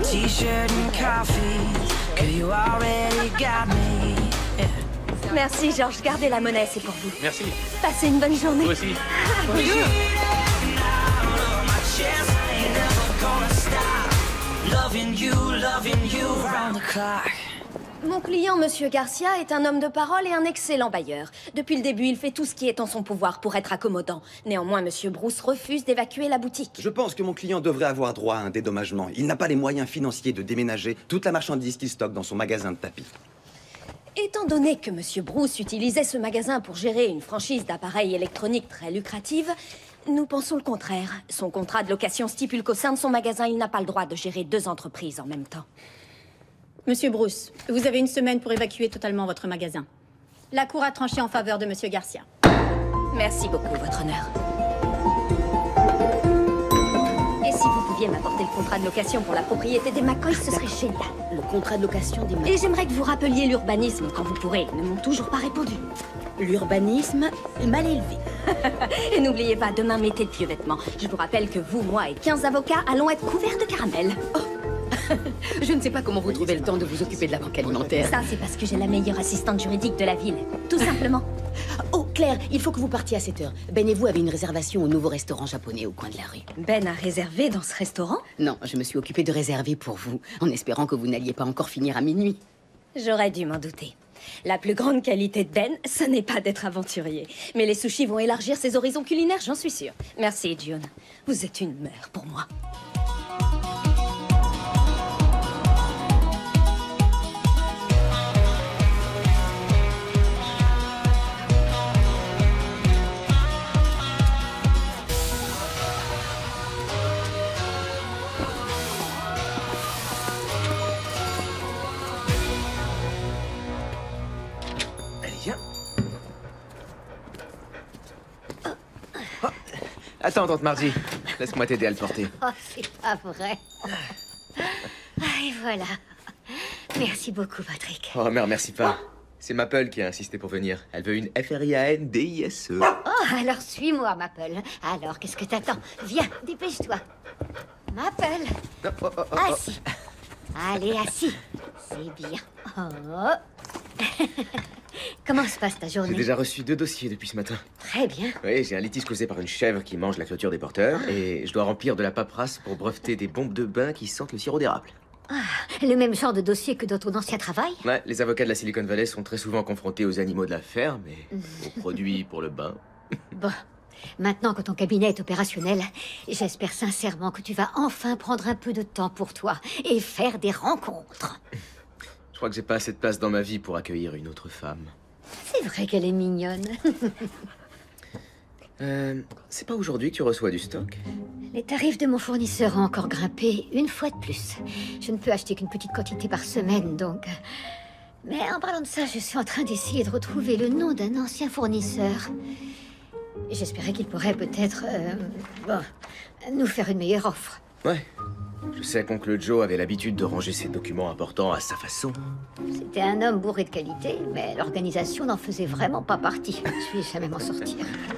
T-shirt and coffee, 'cause you already got me. Yeah. Merci, Georges. Gardez la monnaie, c'est pour vous. Merci. Passez une bonne journée. Toi aussi. Bonjour. Mon client, Monsieur Garcia, est un homme de parole et un excellent bailleur. Depuis le début, il fait tout ce qui est en son pouvoir pour être accommodant. Néanmoins, Monsieur Bruce refuse d'évacuer la boutique. Je pense que mon client devrait avoir droit à un dédommagement. Il n'a pas les moyens financiers de déménager toute la marchandise qu'il stocke dans son magasin de tapis. Étant donné que Monsieur Bruce utilisait ce magasin pour gérer une franchise d'appareils électroniques très lucrative, nous pensons le contraire. Son contrat de location stipule qu'au sein de son magasin, il n'a pas le droit de gérer 2 entreprises en même temps. Monsieur Bruce, vous avez une semaine pour évacuer totalement votre magasin. La cour a tranché en faveur de Monsieur Garcia. Merci beaucoup, Votre Honneur. Et si vous pouviez m'apporter le contrat de location pour la propriété des McCoy, ce serait génial. Le contrat de location des McCoy. Et j'aimerais que vous rappeliez l'urbanisme quand vous pourrez. Ils ne m'ont toujours pas répondu. L'urbanisme mal élevé. Et n'oubliez pas, demain, mettez de vieux vêtements. Je vous rappelle que vous, moi et 15 avocats allons être couverts de caramel. Oh. Je ne sais pas comment vous trouvez le temps de vous occuper de la banque alimentaire. Ça, c'est parce que j'ai la meilleure assistante juridique de la ville. Tout simplement. Oh, Claire, il faut que vous partiez à 7 heures. Ben et vous avez une réservation au nouveau restaurant japonais au coin de la rue. Ben a réservé dans ce restaurant? Non, je me suis occupée de réserver pour vous, en espérant que vous n'alliez pas encore finir à minuit. J'aurais dû m'en douter. La plus grande qualité de Ben, ce n'est pas d'être aventurier. Mais les sushis vont élargir ses horizons culinaires, j'en suis sûre. Merci, June. Vous êtes une mère pour moi. Attends, tante Margie. Laisse-moi t'aider à le porter. Oh, c'est pas vrai. Ah, et voilà. Merci beaucoup, Patrick. Oh, mais remercie pas. C'est Maple qui a insisté pour venir. Elle veut une FRIANDISE. Oh, alors suis-moi, Maple. Alors, qu'est-ce que t'attends? Viens, dépêche-toi. Maple. Assis. Allez, assis. C'est bien. Oh. Comment se passe ta journée? J'ai déjà reçu 2 dossiers depuis ce matin. Très bien. Oui, j'ai un litige causé par une chèvre qui mange la clôture des porteurs. Et je dois remplir de la paperasse pour breveter des bombes de bain qui sentent le sirop d'érable. Ah, le même genre de dossier que dans ton ancien travail? Ouais, les avocats de la Silicon Valley sont très souvent confrontés aux animaux de la ferme et aux produits pour le bain. Bon, maintenant que ton cabinet est opérationnel, j'espère sincèrement que tu vas enfin prendre un peu de temps pour toi et faire des rencontres. Je crois que j'ai pas assez de place dans ma vie pour accueillir une autre femme. C'est vrai qu'elle est mignonne. C'est pas aujourd'hui que tu reçois du stock? Les tarifs de mon fournisseur ont encore grimpé une fois de plus. Je ne peux acheter qu'une petite quantité par semaine, donc... Mais en parlant de ça, je suis en train d'essayer de retrouver le nom d'un ancien fournisseur. J'espérais qu'il pourrait peut-être... nous faire une meilleure offre. Ouais. Je sais qu'oncle Joe avait l'habitude de ranger ses documents importants à sa façon. C'était un homme bourré de qualité, mais l'organisation n'en faisait vraiment pas partie. Je vais jamais m'en sortir.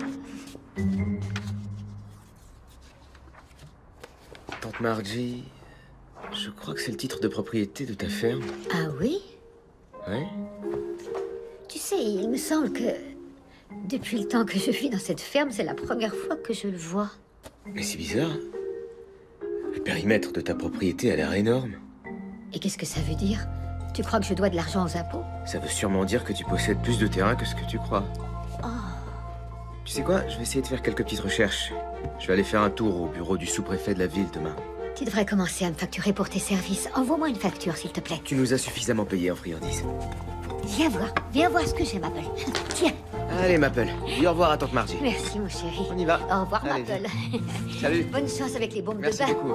Tante Margie, je crois que c'est le titre de propriété de ta ferme. Ah oui? Ouais? Tu sais, il me semble que... Depuis le temps que je vis dans cette ferme, c'est la première fois que je le vois. Mais c'est bizarre. Le périmètre de ta propriété a l'air énorme. Et qu'est-ce que ça veut dire? Tu crois que je dois de l'argent aux impôts? Ça veut sûrement dire que tu possèdes plus de terrain que ce que tu crois. Oh. Tu sais quoi? Je vais essayer de faire quelques petites recherches. Je vais aller faire un tour au bureau du sous-préfet de la ville demain. Tu devrais commencer à me facturer pour tes services. Envoie-moi une facture, s'il te plaît. Tu nous as suffisamment payé en friandises. Viens voir ce que j'ai, Maple. Tiens. Allez, Maple. Dis au revoir à tante Margie. Merci, mon chéri. On y va. Au revoir, Allez, Maple. Salut. Bonne chance avec les bombes Merci de bain. beaucoup.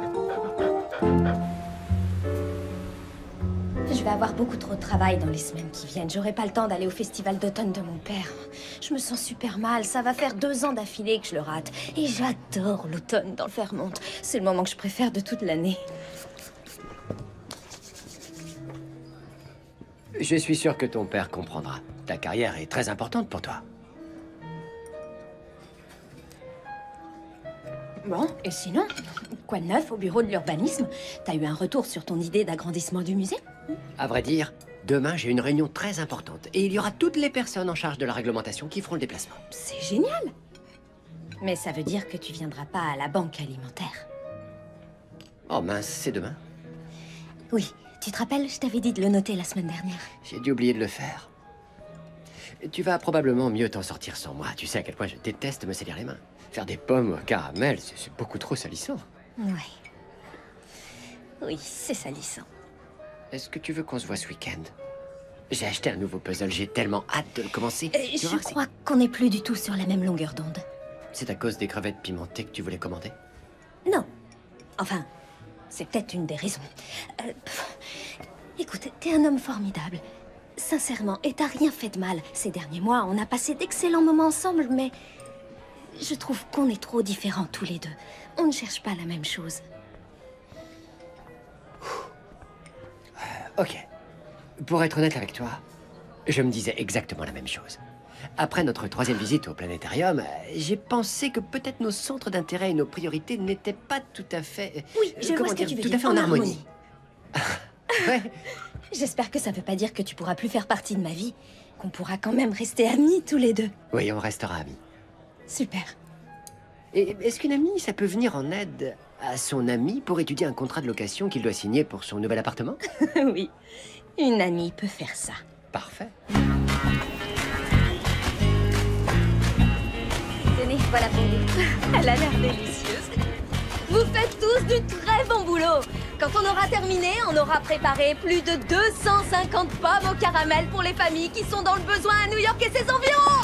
Je vais avoir beaucoup trop de travail dans les semaines qui viennent. J'aurai pas le temps d'aller au festival d'automne de mon père. Je me sens super mal. Ça va faire 2 ans d'affilée que je le rate. Et j'adore l'automne dans le Vermont. C'est le moment que je préfère de toute l'année. Je suis sûr que ton père comprendra. Ta carrière est très importante pour toi. Bon, et sinon, Quoi de neuf au bureau de l'urbanisme? T'as eu un retour sur ton idée d'agrandissement du musée? À vrai dire, demain j'ai une réunion très importante et il y aura toutes les personnes en charge de la réglementation qui feront le déplacement. C'est génial! Mais ça veut dire que tu viendras pas à la banque alimentaire. Oh mince, c'est demain. Oui, tu te rappelles, je t'avais dit de le noter la semaine dernière. J'ai dû oublier de le faire. Tu vas probablement mieux t'en sortir sans moi. Tu sais à quel point je déteste me salir les mains. Faire des pommes au caramel, c'est beaucoup trop salissant. Ouais. Oui, c'est salissant. Est-ce que tu veux qu'on se voit ce week-end? J'ai acheté un nouveau puzzle, j'ai tellement hâte de le commencer. Tu Je vois, crois qu'on n'est plus du tout sur la même longueur d'onde. c'est à cause des crevettes pimentées que tu voulais commander? Non. Enfin, c'est peut-être une des raisons. Écoute, t'es un homme formidable. Sincèrement, et t'as rien fait de mal. Ces derniers mois, on a passé d'excellents moments ensemble, mais... je trouve qu'on est trop différents tous les deux. On ne cherche pas la même chose. Ok. Pour être honnête avec toi, je me disais exactement la même chose. Après notre 3e visite au planétarium, j'ai pensé que peut-être nos centres d'intérêt et nos priorités n'étaient pas tout à fait... Oui, je vois ce que tu veux tout dire. à fait en harmonie. Ouais. J'espère que ça veut pas dire que tu pourras plus faire partie de ma vie. Qu'on pourra quand même rester amis tous les deux. Oui, on restera amis. Super. Et est-ce qu'une amie, ça peut venir en aide à son ami pour étudier un contrat de location qu'il doit signer pour son nouvel appartement? Oui, une amie peut faire ça. Parfait. Tenez, voilà pour vous. Elle a l'air délicieuse. Vous faites tous du très bon boulot. Quand on aura terminé, on aura préparé plus de 250 pommes au caramel pour les familles qui sont dans le besoin à New York et ses environs.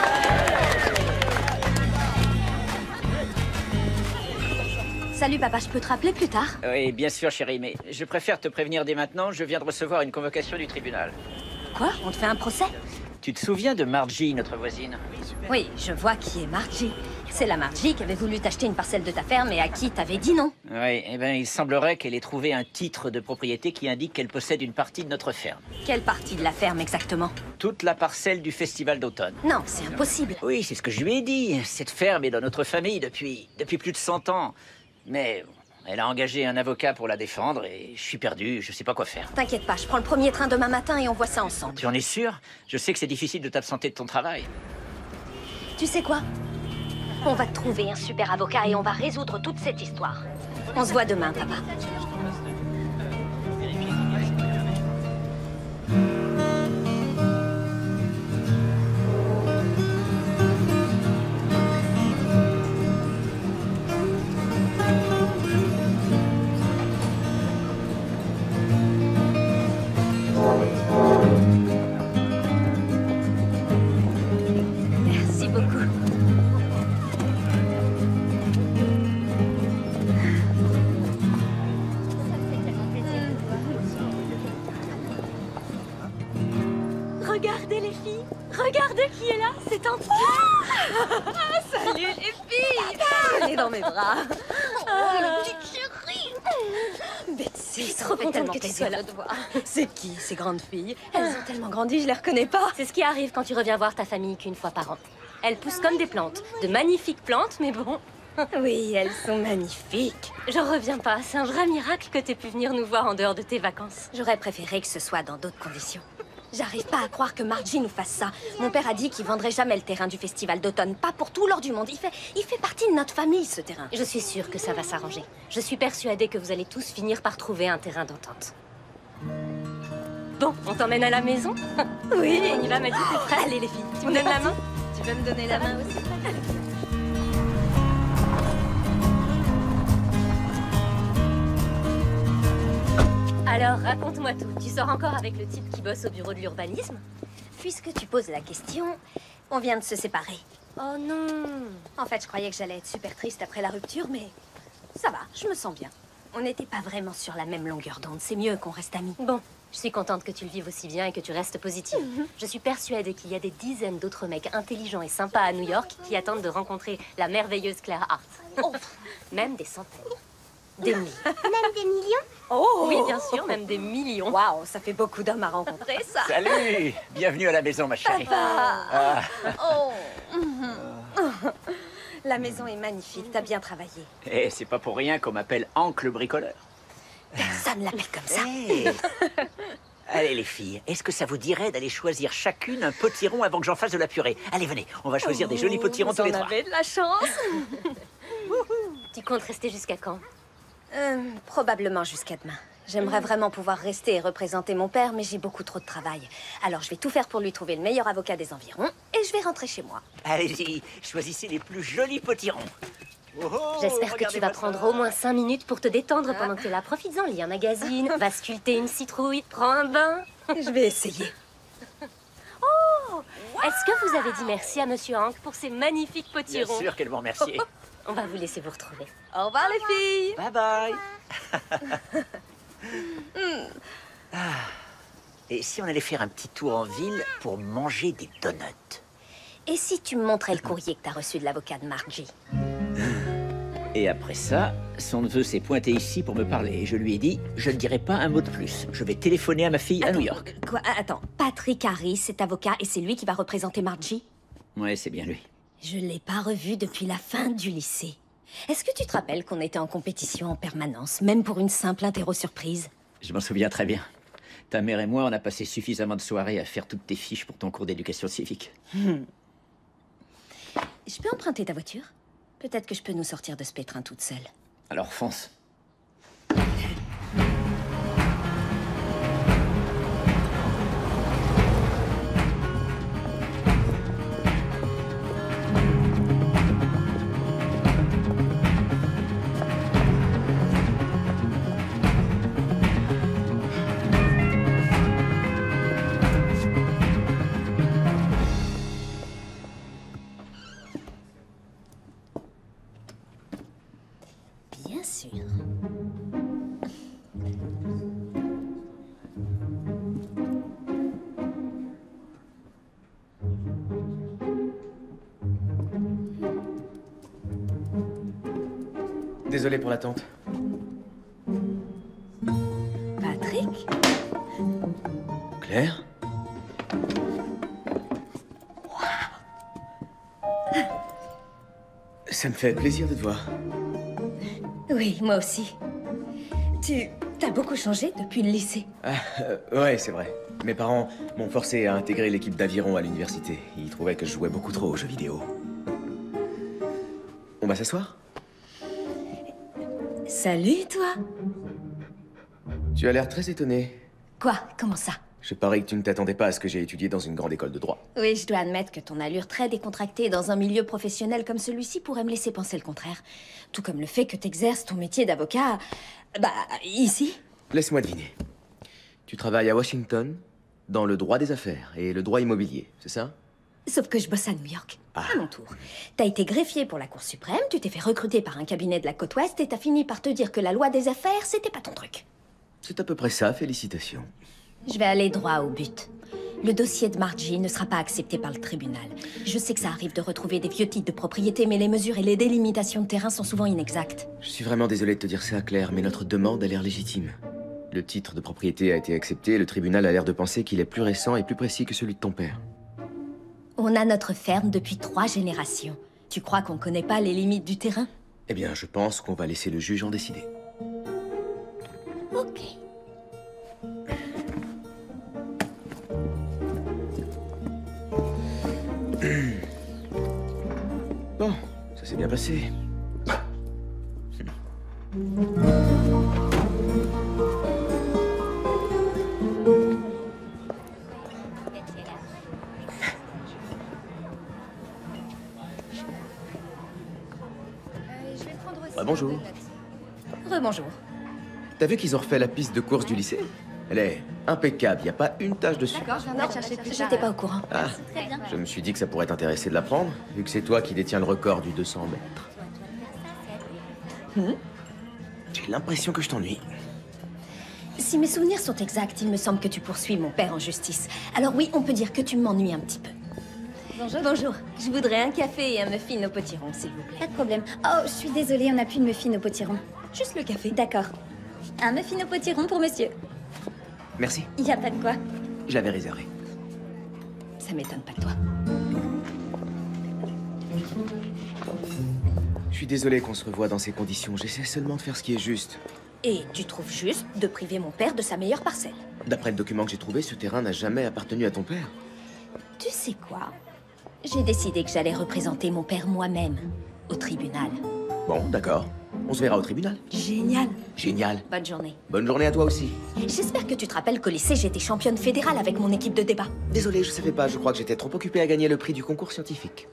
Salut papa, je peux te rappeler plus tard? Oui, bien sûr, chérie, mais je préfère te prévenir dès maintenant, je viens de recevoir une convocation du tribunal. Quoi? On te fait un procès? Tu te souviens de Margie, notre voisine? Oui, je vois qui est Margie. C'est la Margie qui avait voulu t'acheter une parcelle de ta ferme et à qui t'avais dit non. Oui, eh bien, il semblerait qu'elle ait trouvé un titre de propriété qui indique qu'elle possède une partie de notre ferme. Quelle partie de la ferme exactement? Toute la parcelle du festival d'automne. Non, c'est impossible. Oui, c'est ce que je lui ai dit. Cette ferme est dans notre famille depuis plus de 100 ans. Mais elle a engagé un avocat pour la défendre et je suis perdu, je sais pas quoi faire. T'inquiète pas, je prends le premier train demain matin et on voit ça ensemble. Tu en es sûr? Je sais que c'est difficile de t'absenter de ton travail. Tu sais quoi? On va te trouver un super avocat et on va résoudre toute cette histoire. On se voit demain, papa. Merci beaucoup. Regardez les filles, regardez qui est là, c'est un père. Salut les filles. Venez dans mes bras. La petite chérie. Betsy, je suis trop contente que tu sois là. C'est qui ces grandes filles? Elles ont tellement grandi, je les reconnais pas. C'est ce qui arrive quand tu reviens voir ta famille qu'une fois par an. Elles poussent comme des plantes. De magnifiques plantes, mais bon. Oui, elles sont magnifiques. J'en reviens pas. C'est un vrai miracle que t'aies pu venir nous voir en dehors de tes vacances. J'aurais préféré que ce soit dans d'autres conditions. J'arrive pas à croire que Margie nous fasse ça. Mon père a dit qu'il vendrait jamais le terrain du festival d'automne. Pas pour tout l'or du monde. Il fait partie de notre famille, ce terrain. Je suis sûre que ça va s'arranger. Je suis persuadée que vous allez tous finir par trouver un terrain d'entente. Bon, on t'emmène à la maison? Oui, on y va, Mathilde, t'es prête? Allez les filles, Tu me donnes la main? Tu veux me donner la main aussi? Alors, raconte-moi tout. Tu sors encore avec le type qui bosse au bureau de l'urbanisme? Puisque tu poses la question, on vient de se séparer. Oh non! En fait, je croyais que j'allais être super triste après la rupture, mais ça va, je me sens bien. On n'était pas vraiment sur la même longueur d'onde. C'est mieux qu'on reste amis. Bon, je suis contente que tu le vives aussi bien et que tu restes positive. Je suis persuadée qu'il y a des dizaines d'autres mecs intelligents et sympas à New York qui attendent de rencontrer la merveilleuse Claire Hart. Même des centaines. Des milliers. Même des millions? Oh! Oui, bien sûr, même des millions. Waouh, ça fait beaucoup d'hommes à rencontrer, ça. Salut! Bienvenue à la maison, ma chérie. Papa! Ah. Oh! La maison est magnifique, t'as bien travaillé. Et c'est pas pour rien qu'on m'appelle Hank le bricoleur. Personne l'appelle comme ça. Hey. Allez les filles, est-ce que ça vous dirait d'aller choisir chacune un potiron avant que j'en fasse de la purée? Allez, venez, on va choisir des jolis potirons tous les trois. Vous en avez de la chance. Tu comptes rester jusqu'à quand? Probablement jusqu'à demain. J'aimerais vraiment pouvoir rester et représenter mon père, mais j'ai beaucoup trop de travail. Alors je vais tout faire pour lui trouver le meilleur avocat des environs, et je vais rentrer chez moi. Allez-y, choisissez les plus jolis potirons. Oh, J'espère que tu vas regardez-moi prendre ça. au moins 5 minutes pour te détendre pendant que t'es là. Profites-en, lis un magazine, va sculpter une citrouille, prends un bain. Je vais essayer. Oh! Est-ce que vous avez dit merci à Monsieur Hank pour ces magnifiques Bien potirons? sûr qu'elle m'en remercie. On va vous laisser vous retrouver. Au revoir les filles. Bye bye. Et si on allait faire un petit tour en ville pour manger des donuts? Et si tu me montrais le courrier que t'as reçu de l'avocat de Margie? Et après ça, son neveu s'est pointé ici pour me parler. Et je lui ai dit, je ne dirai pas un mot de plus. Je vais téléphoner à ma fille à New York. Quoi? Attends, Patrick Harris est avocat et c'est lui qui va représenter Margie? Ouais, c'est bien lui. Je l'ai pas revu depuis la fin du lycée. Est-ce que tu te rappelles qu'on était en compétition en permanence, même pour une simple interro surprise? Je m'en souviens très bien. Ta mère et moi, on a passé suffisamment de soirées à faire toutes tes fiches pour ton cours d'éducation civique. Je peux emprunter ta voiture? Peut-être que je peux nous sortir de ce pétrin toute seule. Alors fonce. Bien sûr. Désolé pour l'attente. Patrick? Claire? Ça me fait plaisir de te voir. Oui, moi aussi. T'as beaucoup changé depuis le lycée. Ouais, c'est vrai. Mes parents m'ont forcé à intégrer l'équipe d'aviron à l'université. Ils trouvaient que je jouais beaucoup trop aux jeux vidéo. On va s'asseoir? Salut, toi. Tu as l'air très étonné. Quoi? Comment ça? Je parie que tu ne t'attendais pas à ce que j'ai étudié dans une grande école de droit. Oui, je dois admettre que ton allure très décontractée dans un milieu professionnel comme celui-ci pourrait me laisser penser le contraire. Tout comme le fait que t'exerces ton métier d'avocat... ici. Laisse-moi deviner. Tu travailles à Washington, dans le droit des affaires et le droit immobilier, c'est ça? Sauf que je bosse à New York, à mon tour. T'as été greffier pour la Cour suprême, tu t'es fait recruter par un cabinet de la côte ouest et t'as fini par te dire que la loi des affaires, c'était pas ton truc. C'est à peu près ça, félicitations. Je vais aller droit au but. Le dossier de Margie ne sera pas accepté par le tribunal. Je sais que ça arrive de retrouver des vieux titres de propriété, mais les mesures et les délimitations de terrain sont souvent inexactes. Je suis vraiment désolé de te dire ça, Claire, mais notre demande a l'air légitime. Le titre de propriété a été accepté et le tribunal a l'air de penser qu'il est plus récent et plus précis que celui de ton père. On a notre ferme depuis 3 générations. Tu crois qu'on connaît pas les limites du terrain? Eh bien, je pense qu'on va laisser le juge en décider. Ok. Bon, ça s'est bien passé. Bonjour. Rebonjour. T'as vu qu'ils ont refait la piste de course du lycée? Elle est impeccable, y a pas une tache dessus. D'accord, je viens de chercher plus. J'étais pas au courant. Ah, je me suis dit que ça pourrait t'intéresser de l'apprendre, vu que c'est toi qui détiens le record du 200 mètres. J'ai l'impression que je t'ennuie. Si mes souvenirs sont exacts, il me semble que tu poursuis mon père en justice. Alors oui, on peut dire que tu m'ennuies un petit peu. Bonjour. Bonjour. Je voudrais un café et un muffin au potiron, s'il vous plaît. Pas de problème. Oh, je suis désolée, on n'a plus de muffin au potiron. Juste le café. D'accord. Un muffin au potiron pour monsieur. Merci. Y a pas de quoi. Je l'avais réservé. Ça m'étonne pas de toi. Je suis désolé qu'on se revoie dans ces conditions. J'essaie seulement de faire ce qui est juste. Et tu trouves juste de priver mon père de sa meilleure parcelle? D'après le document que j'ai trouvé, ce terrain n'a jamais appartenu à ton père. Tu sais quoi? J'ai décidé que j'allais représenter mon père moi-même au tribunal. Bon, d'accord. On se verra au tribunal. Génial. Génial. Bonne journée. Bonne journée à toi aussi. J'espère que tu te rappelles qu'au lycée, j'étais championne fédérale avec mon équipe de débat. Désolé, je savais pas. Je crois que j'étais trop occupé à gagner le prix du concours scientifique.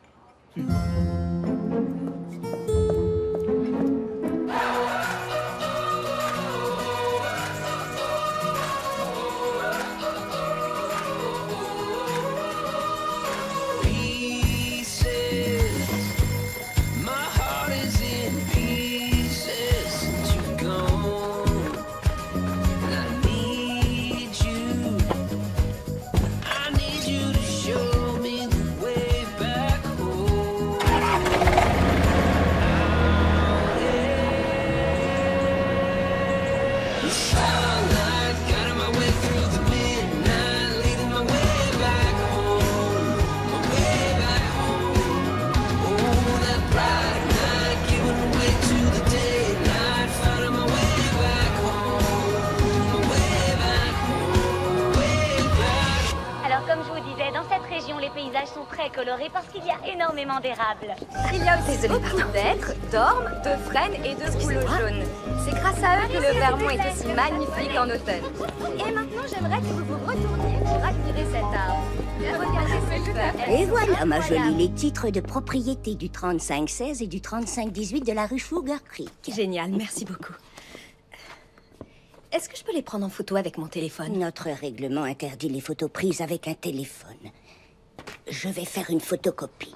Les paysages sont très colorés parce qu'il y a énormément d'érables. Il y a aussi beaucoup d'êtres, d'ormes, de frênes et de bouleaux jaunes. C'est grâce à eux que le Vermont est aussi magnifique en automne. Et maintenant, j'aimerais que vous vous retourniez pour admirer cet arbre. Regardez cette feuille. Et voilà, ma jolie, les titres de propriété du 3516 et du 3518 de la rue Sugar Creek. Génial, merci beaucoup. Est-ce que je peux les prendre en photo avec mon téléphone? Notre règlement interdit les photos prises avec un téléphone. Je vais faire une photocopie.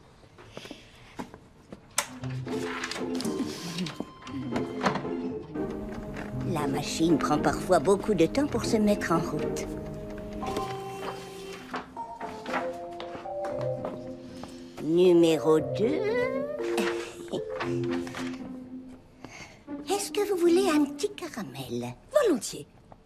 La machine prend parfois beaucoup de temps pour se mettre en route. Numéro 2. Est-ce que vous voulez un petit caramel? Volontiers.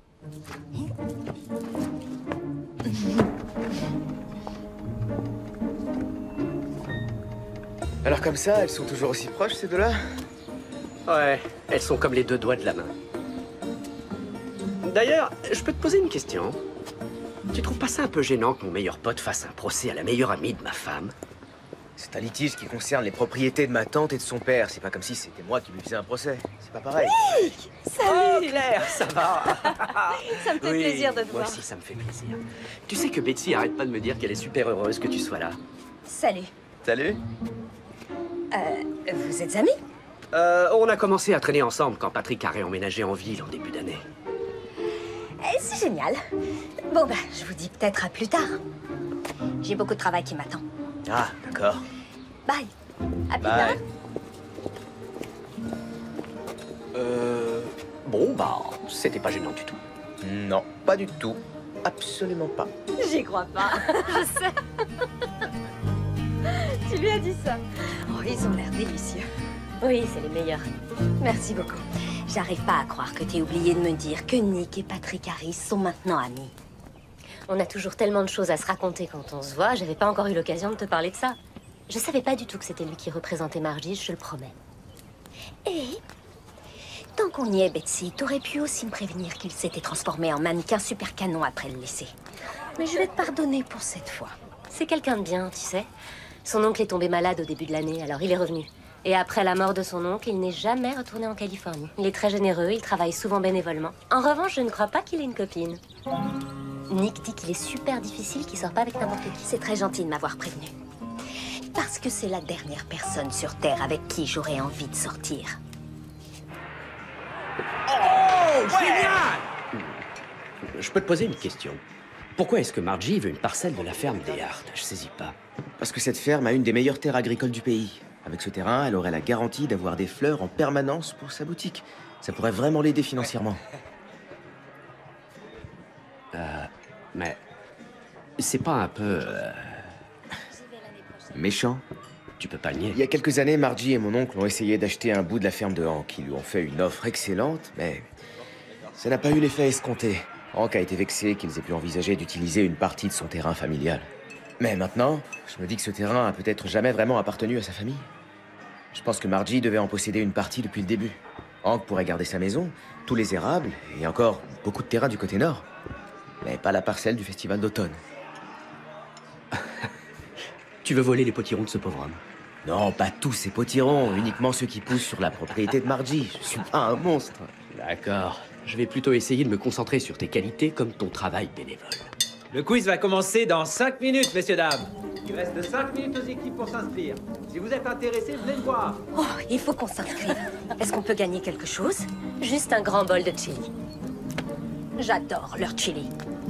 Alors comme ça, elles sont toujours aussi proches, ces deux-là? Ouais, elles sont comme les deux doigts de la main. D'ailleurs, je peux te poser une question? Tu trouves pas ça un peu gênant que mon meilleur pote fasse un procès à la meilleure amie de ma femme? C'est un litige qui concerne les propriétés de ma tante et de son père. C'est pas comme si c'était moi qui lui faisais un procès. C'est pas pareil. Nick! Salut! Oh, Claire, ça va? Ça me fait plaisir de te voir. Moi aussi, ça me fait plaisir. Tu sais que Betsy arrête pas de me dire qu'elle est super heureuse que tu sois là. Salut. Salut. Vous êtes amis? On a commencé à traîner ensemble quand Patrick a réemménagé en ville en début d'année. C'est génial. Bon, bah, je vous dis peut-être à plus tard. J'ai beaucoup de travail qui m'attend. Ah, d'accord. Bye. À plus Bye. tard. Bon, bah, c'était pas gênant du tout. Non, pas du tout. Absolument pas. J'y crois pas. Je sais. Tu lui as dit ça? Oh, ils ont l'air délicieux. Oui, c'est les meilleurs. Merci beaucoup. J'arrive pas à croire que t'aies oublié de me dire que Nick et Patrick Harris sont maintenant amis. On a toujours tellement de choses à se raconter quand on se voit. J'avais pas encore eu l'occasion de te parler de ça. Je savais pas du tout que c'était lui qui représentait Margie, je te le promets. Et tant qu'on y est, Betsy, t'aurais pu aussi me prévenir qu'il s'était transformé en mannequin super canon après le lycée. Mais je vais te pardonner pour cette fois. C'est quelqu'un de bien, tu sais. Son oncle est tombé malade au début de l'année, alors il est revenu. Et après la mort de son oncle, il n'est jamais retourné en Californie. Il est très généreux, il travaille souvent bénévolement. En revanche, je ne crois pas qu'il ait une copine. Nick dit qu'il est super difficile, qu'il sort pas avec n'importe qui. C'est très gentil de m'avoir prévenu. Parce que c'est la dernière personne sur Terre avec qui j'aurais envie de sortir. Oh, génial! Je peux te poser une question. Pourquoi est-ce que Margie veut une parcelle de la ferme des Hart? Je saisis pas. Parce que cette ferme a une des meilleures terres agricoles du pays. Avec ce terrain, elle aurait la garantie d'avoir des fleurs en permanence pour sa boutique. Ça pourrait vraiment l'aider financièrement. Mais c'est pas un peu... méchant? Tu peux pas le nier. Il y a quelques années, Margie et mon oncle ont essayé d'acheter un bout de la ferme de Hank. Ils lui ont fait une offre excellente, mais ça n'a pas eu l'effet escompté. Hank a été vexé qu'ils aient pu envisager d'utiliser une partie de son terrain familial. Mais maintenant, je me dis que ce terrain a peut-être jamais vraiment appartenu à sa famille. Je pense que Margie devait en posséder une partie depuis le début. Hank pourrait garder sa maison, tous les érables, et encore beaucoup de terrain du côté nord. Mais pas la parcelle du festival d'automne. Tu veux voler les potirons de ce pauvre homme? Non, pas tous ces potirons, uniquement ceux qui poussent sur la propriété de Margie. Je suis pas un monstre. D'accord. Je vais plutôt essayer de me concentrer sur tes qualités comme ton travail bénévole. Le quiz va commencer dans 5 minutes, messieurs, dames. Il reste 5 minutes aux équipes pour s'inscrire. Si vous êtes intéressés, venez me voir. Oh, il faut qu'on s'inscrive. Est-ce qu'on peut gagner quelque chose? Juste un grand bol de chili. J'adore leur chili.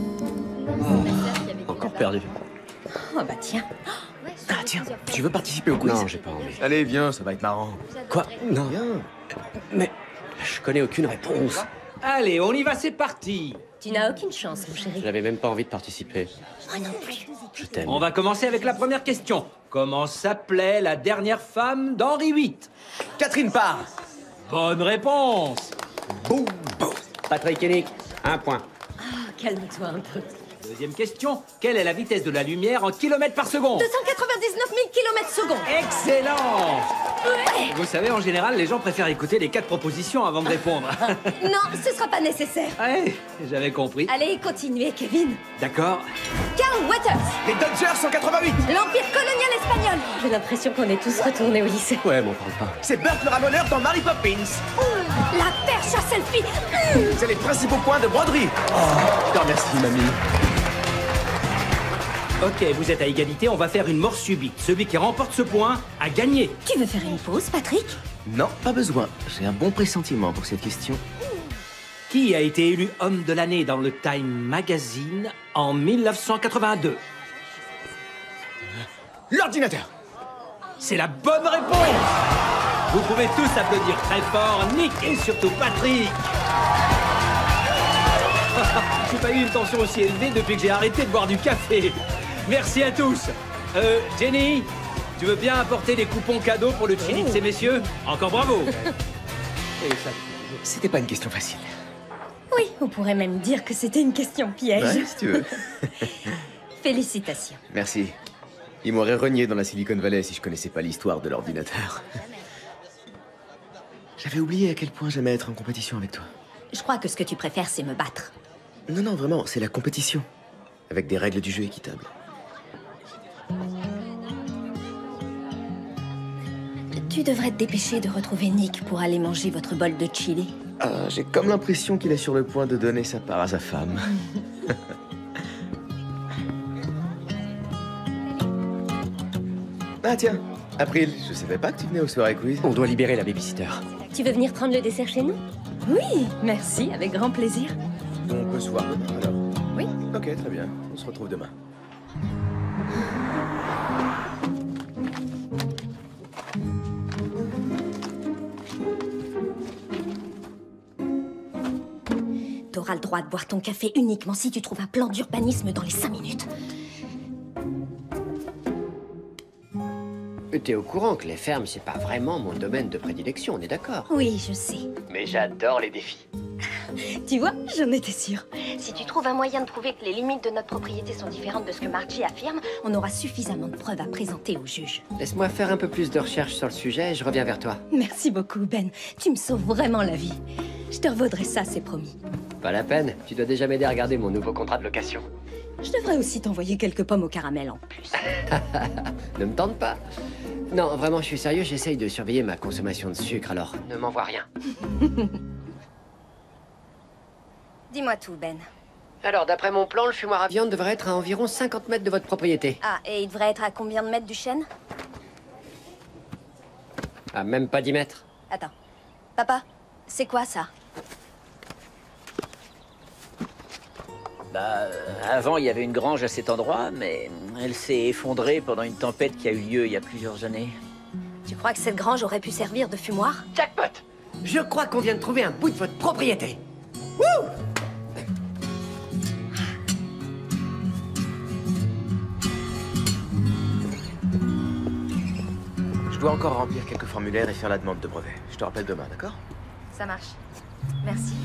Encore perdu. Oh bah tiens. Ah tiens, tu veux participer au quiz? Non, j'ai pas envie. Allez, viens, ça va être marrant. Quoi? Non. Viens. Mais je connais aucune réponse. Allez, on y va, c'est parti. Tu n'as aucune chance, mon chéri. J'avais même pas envie de participer. Moi non plus. Je t'aime. On va commencer avec la première question. Comment s'appelait la dernière femme d'Henri VIII? Catherine Parr. Bonne réponse. Boum. Patrick Hennick, 1 point. Oh, calme-toi un peu. Deuxième question. Quelle est la vitesse de la lumière en kilomètres par seconde? 299 000 km/s. Excellent. Ouais. Vous savez, en général, les gens préfèrent écouter les 4 propositions avant de répondre. Non, ce sera pas nécessaire. Ouais, j'avais compris. Allez, continuez, Kevin. D'accord. Carl Waters. Les Dodgers 188. L'Empire colonial espagnol. J'ai l'impression qu'on est tous retournés au lycée. Ouais, m'en parle pas. C'est Burt le ramoneur dans Mary Poppins. La perche à selfie. C'est les principaux points de broderie. Oh, je te remercie, mamie. Ok, vous êtes à égalité, on va faire une mort subite. Celui qui remporte ce point a gagné. Tu veux faire une pause, Patrick? Non, pas besoin. J'ai un bon pressentiment pour cette question. Qui a été élu homme de l'année dans le Time Magazine en 1982? L'ordinateur. C'est la bonne réponse. Vous pouvez tous applaudir très fort Nick et surtout Patrick. J'ai pas eu une tension aussi élevée depuis que j'ai arrêté de boire du café. Merci à tous. Jenny, tu veux bien apporter les coupons cadeaux pour le chili de ces messieurs? Encore bravo. C'était pas une question facile. Oui, on pourrait même dire que c'était une question piège. Ouais, si tu veux. Félicitations. Merci. Ils m'auraient renié dans la Silicon Valley si je connaissais pas l'histoire de l'ordinateur. J'avais oublié à quel point j'aimais être en compétition avec toi. Je crois que ce que tu préfères, c'est me battre. Non, non, vraiment, c'est la compétition. Avec des règles du jeu équitables. Tu devrais te dépêcher de retrouver Nick pour aller manger votre bol de chili. J'ai comme l'impression qu'il est sur le point de donner sa part à sa femme. Ah tiens, April, je savais pas que tu venais au soirée quiz. On doit libérer la babysitter. Tu veux venir prendre le dessert chez nous? Oui, merci, avec grand plaisir. On peut se voir demain, alors? Oui. Ok, très bien. On se retrouve demain. T'auras le droit de boire ton café uniquement si tu trouves un plan d'urbanisme dans les 5 minutes. T'es au courant que les fermes, c'est pas vraiment mon domaine de prédilection, on est d'accord? Oui, je sais. Mais j'adore les défis. Tu vois, j'en étais sûre. Si tu trouves un moyen de prouver que les limites de notre propriété sont différentes de ce que Margie affirme, On aura suffisamment de preuves à présenter au juge. Laisse-moi faire un peu plus de recherche sur le sujet et je reviens vers toi. Merci beaucoup, Ben. Tu me sauves vraiment la vie. Je te revaudrai ça, c'est promis. Pas la peine, tu dois déjà m'aider à regarder mon nouveau contrat de location. Je devrais aussi t'envoyer quelques pommes au caramel en plus. Ne me tente pas. Non, vraiment, je suis sérieux, j'essaye de surveiller ma consommation de sucre, alors ne m'envoie rien. dis-moi tout, Ben. Alors, d'après mon plan, le fumoir à viande devrait être à environ 50 mètres de votre propriété. Ah, et il devrait être à combien de mètres du chêne? À même pas 10 mètres. Attends. Papa, c'est quoi ça? Bah, avant, il y avait une grange à cet endroit, mais elle s'est effondrée pendant une tempête qui a eu lieu il y a plusieurs années. Tu crois que cette grange aurait pu servir de fumoir? Jackpot! Je crois qu'on vient de trouver un bout de votre propriété. Wouh! Je dois encore remplir quelques formulaires et faire la demande de brevet. Je te rappelle demain, d'accord? Ça marche. Merci.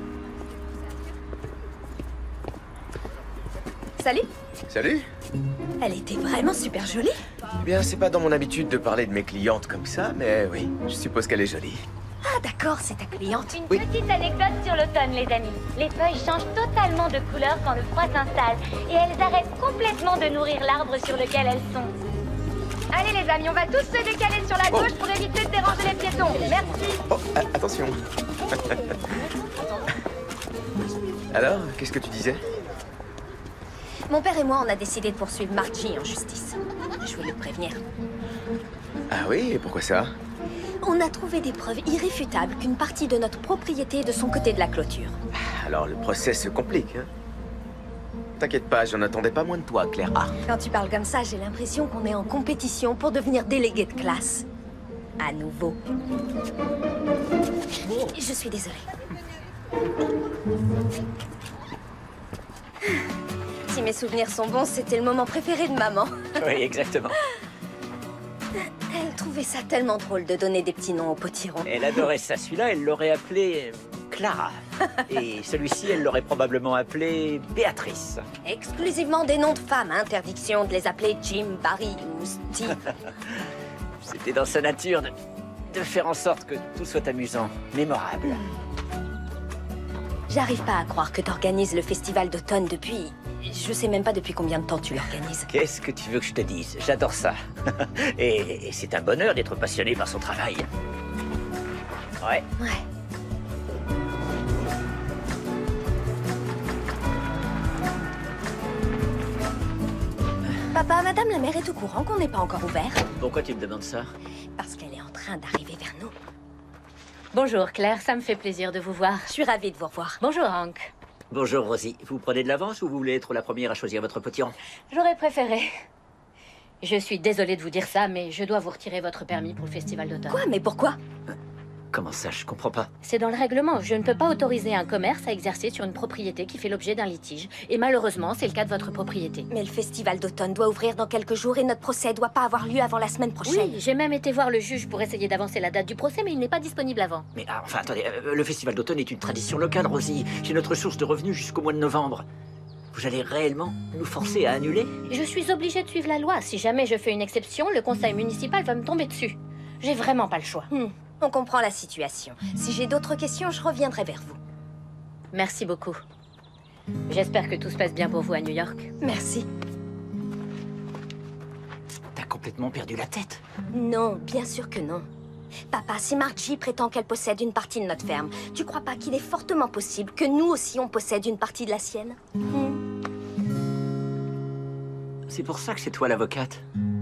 Salut. Salut. Elle était vraiment super jolie. Eh bien, c'est pas dans mon habitude de parler de mes clientes comme ça, mais oui, je suppose qu'elle est jolie. Ah d'accord, c'est ta cliente. Une petite anecdote sur l'automne, les amis. Les feuilles changent totalement de couleur quand le froid s'installe. Et elles arrêtent complètement de nourrir l'arbre sur lequel elles sont. Allez les amis, on va tous se décaler sur la gauche pour éviter de déranger les piétons. Merci. Oh, attention. Alors, qu'est-ce que tu disais? Mon père et moi, on a décidé de poursuivre Margie en justice. Je voulais le prévenir. Ah oui, et pourquoi ça? On a trouvé des preuves irréfutables qu'une partie de notre propriété est de son côté de la clôture. Alors le procès se complique, hein? T'inquiète pas, j'en attendais pas moins de toi, Claire Hart. Quand tu parles comme ça, j'ai l'impression qu'on est en compétition pour devenir délégué de classe. À nouveau. Je suis désolée. Si mes souvenirs sont bons, c'était le moment préféré de maman. Oui, exactement. Elle trouvait ça tellement drôle de donner des petits noms aux potirons. Elle adorait ça. Celui-là, elle l'aurait appelé Clara. Et celui-ci, elle l'aurait probablement appelé Béatrice. Exclusivement des noms de femmes. Interdiction de les appeler Jim, Barry ou Steve. C'était dans sa nature de faire en sorte que tout soit amusant, mémorable. J'arrive pas à croire que t'organises le festival d'automne depuis... Je sais même pas depuis combien de temps tu l'organises. Qu'est-ce que tu veux que je te dise? J'adore ça. Et c'est un bonheur d'être passionné par son travail. Ouais. Ouais. Papa, madame la mère est au courant qu'on n'est pas encore ouvert? Pourquoi tu me demandes ça? Parce qu'elle est en train d'arriver vers nous. Bonjour Claire, ça me fait plaisir de vous voir. Je suis ravie de vous revoir. Bonjour Hank. Bonjour Rosie. Vous prenez de l'avance ou vous voulez être la première à choisir votre potiron? J'aurais préféré. Je suis désolée de vous dire ça, mais je dois vous retirer votre permis pour le festival d'automne. Quoi? Mais pourquoi? Comment ça? Je comprends pas. C'est dans le règlement. Je ne peux pas autoriser un commerce à exercer sur une propriété qui fait l'objet d'un litige. Et malheureusement, c'est le cas de votre propriété. Mais le festival d'automne doit ouvrir dans quelques jours et notre procès doit pas avoir lieu avant la semaine prochaine. Oui, j'ai même été voir le juge pour essayer d'avancer la date du procès, mais il n'est pas disponible avant. Mais enfin, attendez, le festival d'automne est une tradition locale, Rosie. C'est notre source de revenus jusqu'au mois de novembre. Vous allez réellement nous forcer à annuler? Je suis obligée de suivre la loi. Si jamais je fais une exception, le conseil municipal va me tomber dessus. J'ai vraiment pas le choix. On comprend la situation. Si j'ai d'autres questions, je reviendrai vers vous. Merci beaucoup. J'espère que tout se passe bien pour vous à New York. Merci. T'as complètement perdu la tête. Non, bien sûr que non. Papa, si Margie prétend qu'elle possède une partie de notre ferme, tu crois pas qu'il est fortement possible que nous aussi on possède une partie de la sienne? C'est pour ça que c'est toi l'avocate.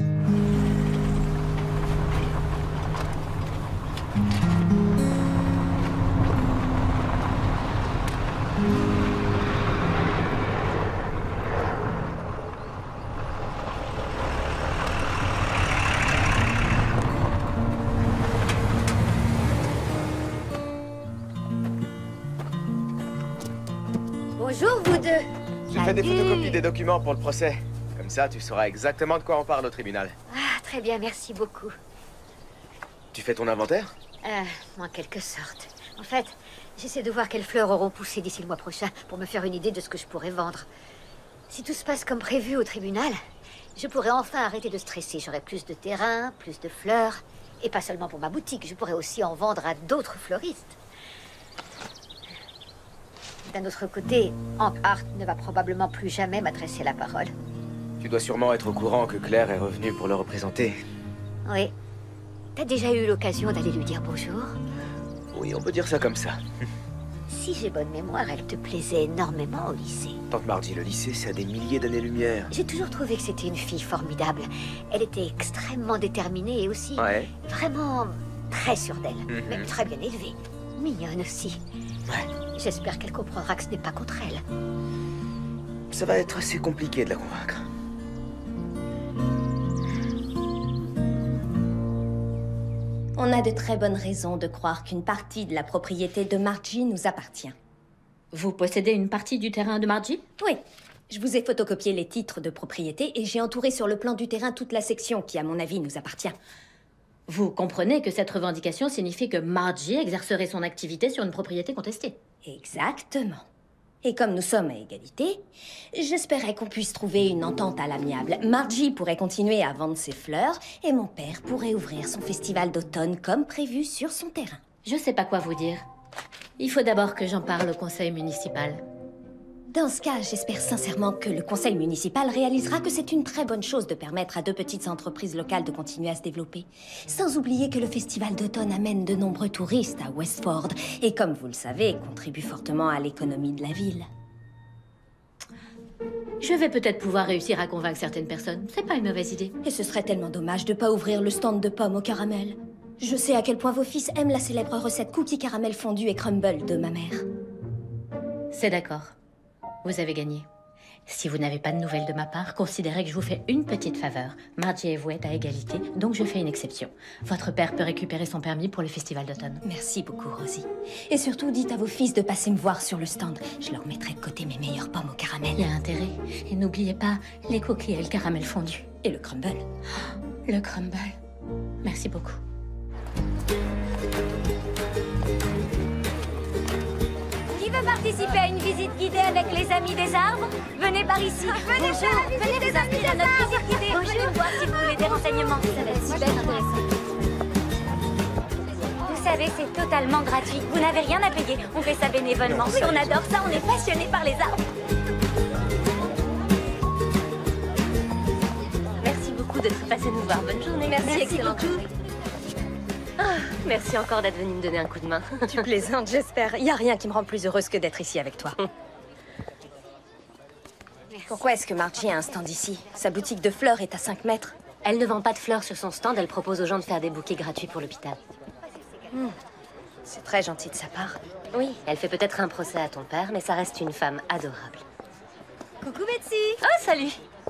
Bonjour, vous deux. J'ai fait des photocopies des documents pour le procès. Comme ça, tu sauras exactement de quoi on parle au tribunal. Ah, très bien, merci beaucoup. Tu fais ton inventaire? En quelque sorte. En fait, j'essaie de voir quelles fleurs auront poussé d'ici le mois prochain pour me faire une idée de ce que je pourrais vendre. Si tout se passe comme prévu au tribunal, je pourrais enfin arrêter de stresser. J'aurai plus de terrain, plus de fleurs. Et pas seulement pour ma boutique, je pourrais aussi en vendre à d'autres fleuristes. D'un autre côté, Hank Hart ne va probablement plus jamais m'adresser la parole. Tu dois sûrement être au courant que Claire est revenue pour le représenter. Oui. T'as déjà eu l'occasion d'aller lui dire bonjour? Oui, on peut dire ça comme ça. Si j'ai bonne mémoire, elle te plaisait énormément au lycée. Tante Margie, le lycée, c'est à des milliers d'années-lumière. J'ai toujours trouvé que c'était une fille formidable. Elle était extrêmement déterminée et aussi vraiment très sûre d'elle. Même très bien élevée. Mignonne aussi. J'espère qu'elle comprendra que ce n'est pas contre elle. Ça va être assez compliqué de la convaincre. On a de très bonnes raisons de croire qu'une partie de la propriété de Margie nous appartient. Vous possédez une partie du terrain de Margie? Oui. Je vous ai photocopié les titres de propriété et j'ai entouré sur le plan du terrain toute la section qui, à mon avis, nous appartient. Vous comprenez que cette revendication signifie que Margie exercerait son activité sur une propriété contestée? Exactement. Et comme nous sommes à égalité, j'espérais qu'on puisse trouver une entente à l'amiable. Margie pourrait continuer à vendre ses fleurs et mon père pourrait ouvrir son festival d'automne comme prévu sur son terrain. Je sais pas quoi vous dire. Il faut d'abord que j'en parle au conseil municipal. Dans ce cas, j'espère sincèrement que le conseil municipal réalisera que c'est une très bonne chose de permettre à 2 petites entreprises locales de continuer à se développer. Sans oublier que le festival d'automne amène de nombreux touristes à Westford et, comme vous le savez, contribue fortement à l'économie de la ville. Je vais peut-être pouvoir réussir à convaincre certaines personnes. C'est pas une mauvaise idée. Et ce serait tellement dommage de pas ouvrir le stand de pommes au caramel. Je sais à quel point vos fils aiment la célèbre recette cookie caramel fondu et crumble de ma mère. C'est d'accord. Vous avez gagné. Si vous n'avez pas de nouvelles de ma part, considérez que je vous fais une petite faveur. Margie et vous êtes à égalité, donc je fais une exception. Votre père peut récupérer son permis pour le festival d'automne. Merci beaucoup, Rosie. Et surtout, dites à vos fils de passer me voir sur le stand. Je leur mettrai de côté mes meilleures pommes au caramel. Il y a intérêt. Et n'oubliez pas les cookies et le caramel fondu. Et le crumble. Le crumble. Merci beaucoup. Qui veut participer à une visite guidée avec les Amis des Arbres? Venez par ici. Venez vous inscrire à notre visite guidée. Venez me voir si vous voulez des renseignements. Ça va être super intéressant. Vous savez, c'est totalement gratuit. Vous n'avez rien à payer. On fait ça bénévolement. Oui, on adore ça. On est passionnés par les arbres. Merci beaucoup d'être passé nous voir. Bonne journée. Merci, excellente journée. Ah, merci encore d'être venu me donner un coup de main. Tu plaisantes, j'espère. Il n'y a rien qui me rend plus heureuse que d'être ici avec toi. Pourquoi est-ce que Margie a un stand ici? Sa boutique de fleurs est à 5 mètres. Elle ne vend pas de fleurs sur son stand, elle propose aux gens de faire des bouquets gratuits pour l'hôpital. C'est très gentil de sa part. Oui, elle fait peut-être un procès à ton père, mais ça reste une femme adorable. Coucou Betsy. Oh, salut.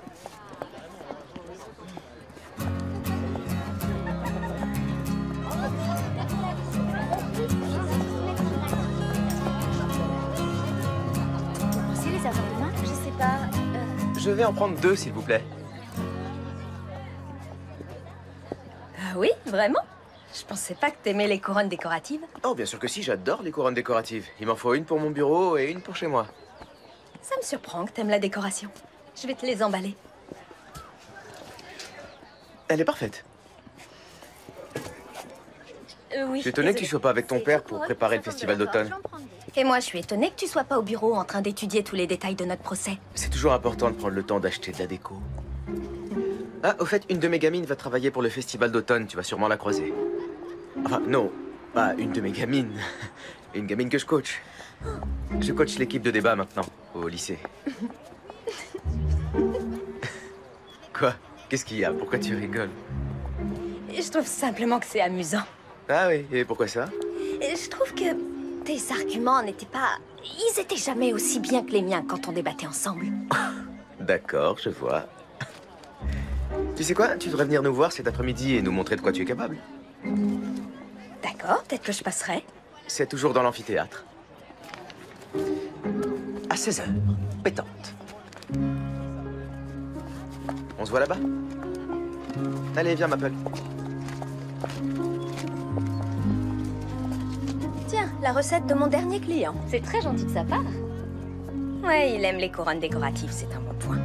C'est les avoir demain? Je sais pas. Je vais en prendre 2, s'il vous plaît. Ah oui, vraiment? Je pensais pas que t'aimais les couronnes décoratives. Oh, bien sûr que si, j'adore les couronnes décoratives. Il m'en faut une pour mon bureau et une pour chez moi. Ça me surprend que t'aimes la décoration. Je vais te les emballer. Elle est parfaite. Oui. Je suis étonné que tu sois pas avec ton père pour préparer le festival d'automne. Et moi, je suis étonnée que tu sois pas au bureau en train d'étudier tous les détails de notre procès. C'est toujours important de prendre le temps d'acheter de la déco. Ah, au fait, une de mes gamines va travailler pour le festival d'automne. Tu vas sûrement la croiser. Enfin, non, pas une de mes gamines. Une gamine que je coach. Je coach l'équipe de débat maintenant, au lycée. Quoi? Qu'est-ce qu'il y a? Pourquoi tu rigoles? Je trouve simplement que c'est amusant. Ah oui, et pourquoi ça? Je trouve que tes arguments n'étaient pas... Ils étaient jamais aussi bien que les miens quand on débattait ensemble. D'accord, je vois. Tu sais quoi? Tu devrais venir nous voir cet après-midi et nous montrer de quoi tu es capable. D'accord, peut-être que je passerai. C'est toujours dans l'amphithéâtre. À 16h, pétante. On se voit là-bas? Allez, viens, Maple. Tiens, la recette de mon dernier client. C'est très gentil de sa part. Ouais, il aime les couronnes décoratives, c'est un bon point.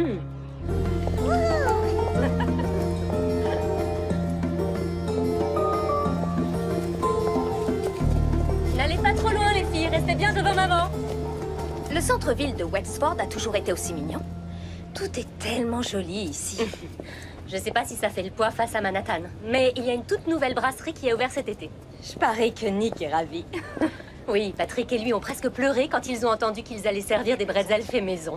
N'allez pas trop loin, les filles. Restez bien devant maman. Le centre-ville de Wexford a toujours été aussi mignon. Tout est tellement joli ici. Je sais pas si ça fait le poids face à Manhattan, mais il y a une toute nouvelle brasserie qui a ouvert cet été. Je parie que Nick est ravi. Oui, Patrick et lui ont presque pleuré quand ils ont entendu qu'ils allaient servir des bretzels faits maison.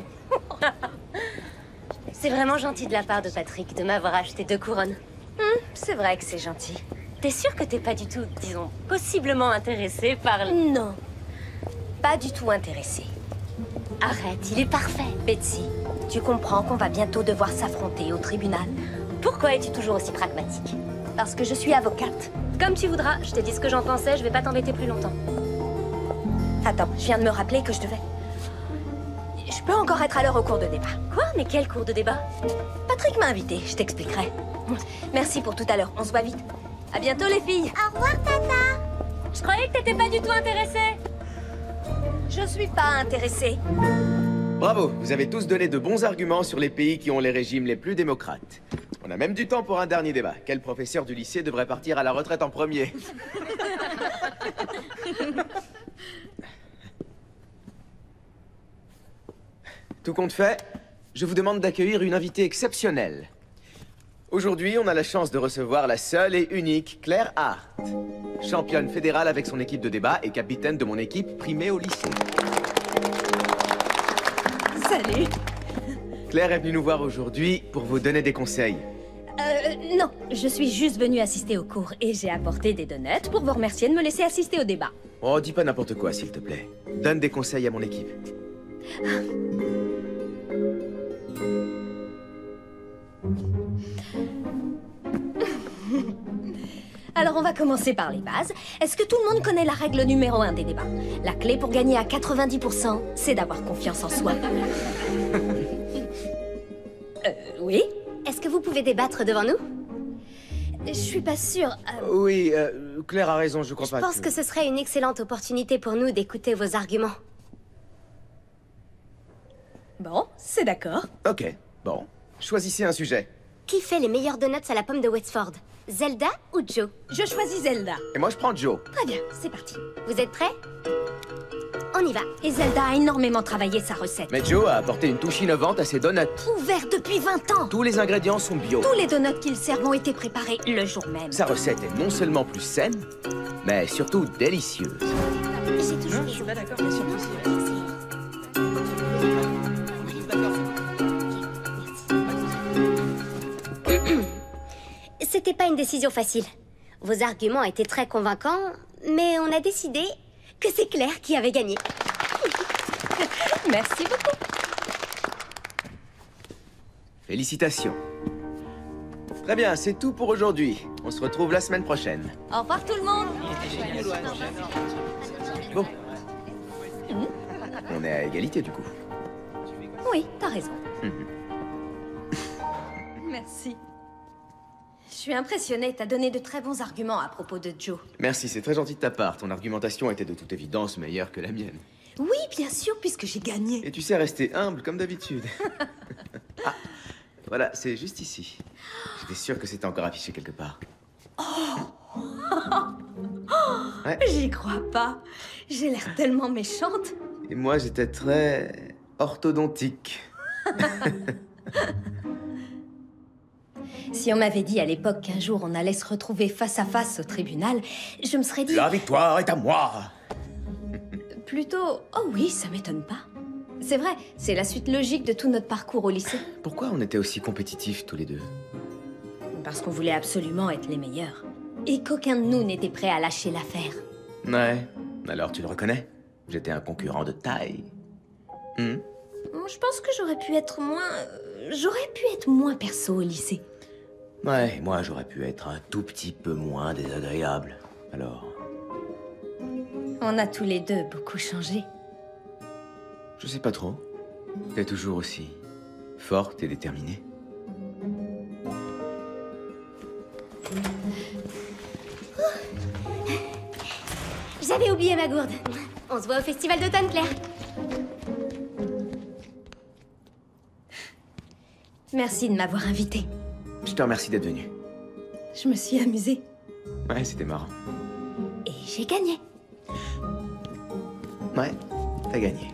C'est vraiment gentil de la part de Patrick de m'avoir acheté 2 couronnes. C'est vrai que c'est gentil. T'es sûre que t'es pas du tout, disons, possiblement intéressée par... Non, pas du tout intéressée. Arrête, il est parfait. Betsy, tu comprends qu'on va bientôt devoir s'affronter au tribunal? Pourquoi es-tu toujours aussi pragmatique? Parce que je suis avocate. Comme tu voudras, je t'ai dit ce que j'en pensais, je vais pas t'embêter plus longtemps. Attends, je viens de me rappeler que je devais... Je peux encore être à l'heure au cours de débat. Quoi? Mais quel cours de débat? Patrick m'a invité, je t'expliquerai. Merci pour tout à l'heure, on se voit vite. À bientôt les filles. Au revoir, Tata. Je croyais que t'étais pas du tout intéressée. Je suis pas intéressée. Bravo, vous avez tous donné de bons arguments sur les pays qui ont les régimes les plus démocrates. On a même du temps pour un dernier débat. Quel professeur du lycée devrait partir à la retraite en premier? Tout compte fait, je vous demande d'accueillir une invitée exceptionnelle. Aujourd'hui, on a la chance de recevoir la seule et unique Claire Hart, championne fédérale avec son équipe de débat et capitaine de mon équipe primée au lycée. Salut. Claire est venue nous voir aujourd'hui pour vous donner des conseils. Non, je suis juste venue assister au cours et j'ai apporté des donuts pour vous remercier de me laisser assister au débat. Oh, dis pas n'importe quoi, s'il te plaît. Donne des conseils à mon équipe. Alors on va commencer par les bases. Est-ce que tout le monde connaît la règle numéro 1 des débats? La clé pour gagner à 90%, c'est d'avoir confiance en soi. Oui? Est-ce que vous pouvez débattre devant nous? Je suis pas sûre. Oui, Claire a raison, je crois pas. Je pense que ce serait une excellente opportunité pour nous d'écouter vos arguments. Bon, c'est d'accord. Ok, bon. Choisissez un sujet. Qui fait les meilleurs donuts à la pomme de Westford? Zelda ou Joe? Je choisis Zelda. Et moi, je prends Joe. Très bien, c'est parti. Vous êtes prêts? On y va. Et Zelda a énormément travaillé sa recette. Mais Joe a apporté une touche innovante à ses donuts. Ouvert depuis 20 ans. Tous les ingrédients sont bio. Tous les donuts qu'il sert ont été préparés le jour même. Sa recette est non seulement plus saine, mais surtout délicieuse. J'ai toujours Je suis pas d'accord, bien sûr que si. C'était pas une décision facile. Vos arguments étaient très convaincants, mais on a décidé que c'est Claire qui avait gagné. Merci beaucoup. Félicitations. Très bien, c'est tout pour aujourd'hui. On se retrouve la semaine prochaine. Au revoir tout le monde. Bon. On est à égalité du coup. Oui, t'as raison. Merci. Je suis impressionnée, t'as donné de très bons arguments à propos de Joe. Merci, c'est très gentil de ta part. Ton argumentation était de toute évidence meilleure que la mienne. Oui, bien sûr, puisque j'ai gagné. Et tu sais rester humble comme d'habitude. Ah, voilà, c'est juste ici. J'étais sûr que c'était encore affiché quelque part. Ouais. J'y crois pas. J'ai l'air tellement méchante. Et moi, j'étais très orthodontique. Si on m'avait dit à l'époque qu'un jour on allait se retrouver face à face au tribunal, je me serais dit... La victoire est à moi! Plutôt... Oh oui, ça m'étonne pas. C'est vrai, c'est la suite logique de tout notre parcours au lycée. Pourquoi on était aussi compétitifs tous les deux? Parce qu'on voulait absolument être les meilleurs. Et qu'aucun de nous n'était prêt à lâcher l'affaire. Ouais, alors tu le reconnais? J'étais un concurrent de taille. Je pense que j'aurais pu être moins... J'aurais pu être moins perso au lycée. Ouais, moi j'aurais pu être un tout petit peu moins désagréable. Alors... On a tous les deux beaucoup changé. Je sais pas trop. T'es toujours aussi forte et déterminée. J'avais oublié ma gourde. On se voit au festival d'automne, Claire. Merci de m'avoir invitée. Je te remercie d'être venue. Je me suis amusée. Ouais, c'était marrant. Et j'ai gagné. Ouais, t'as gagné.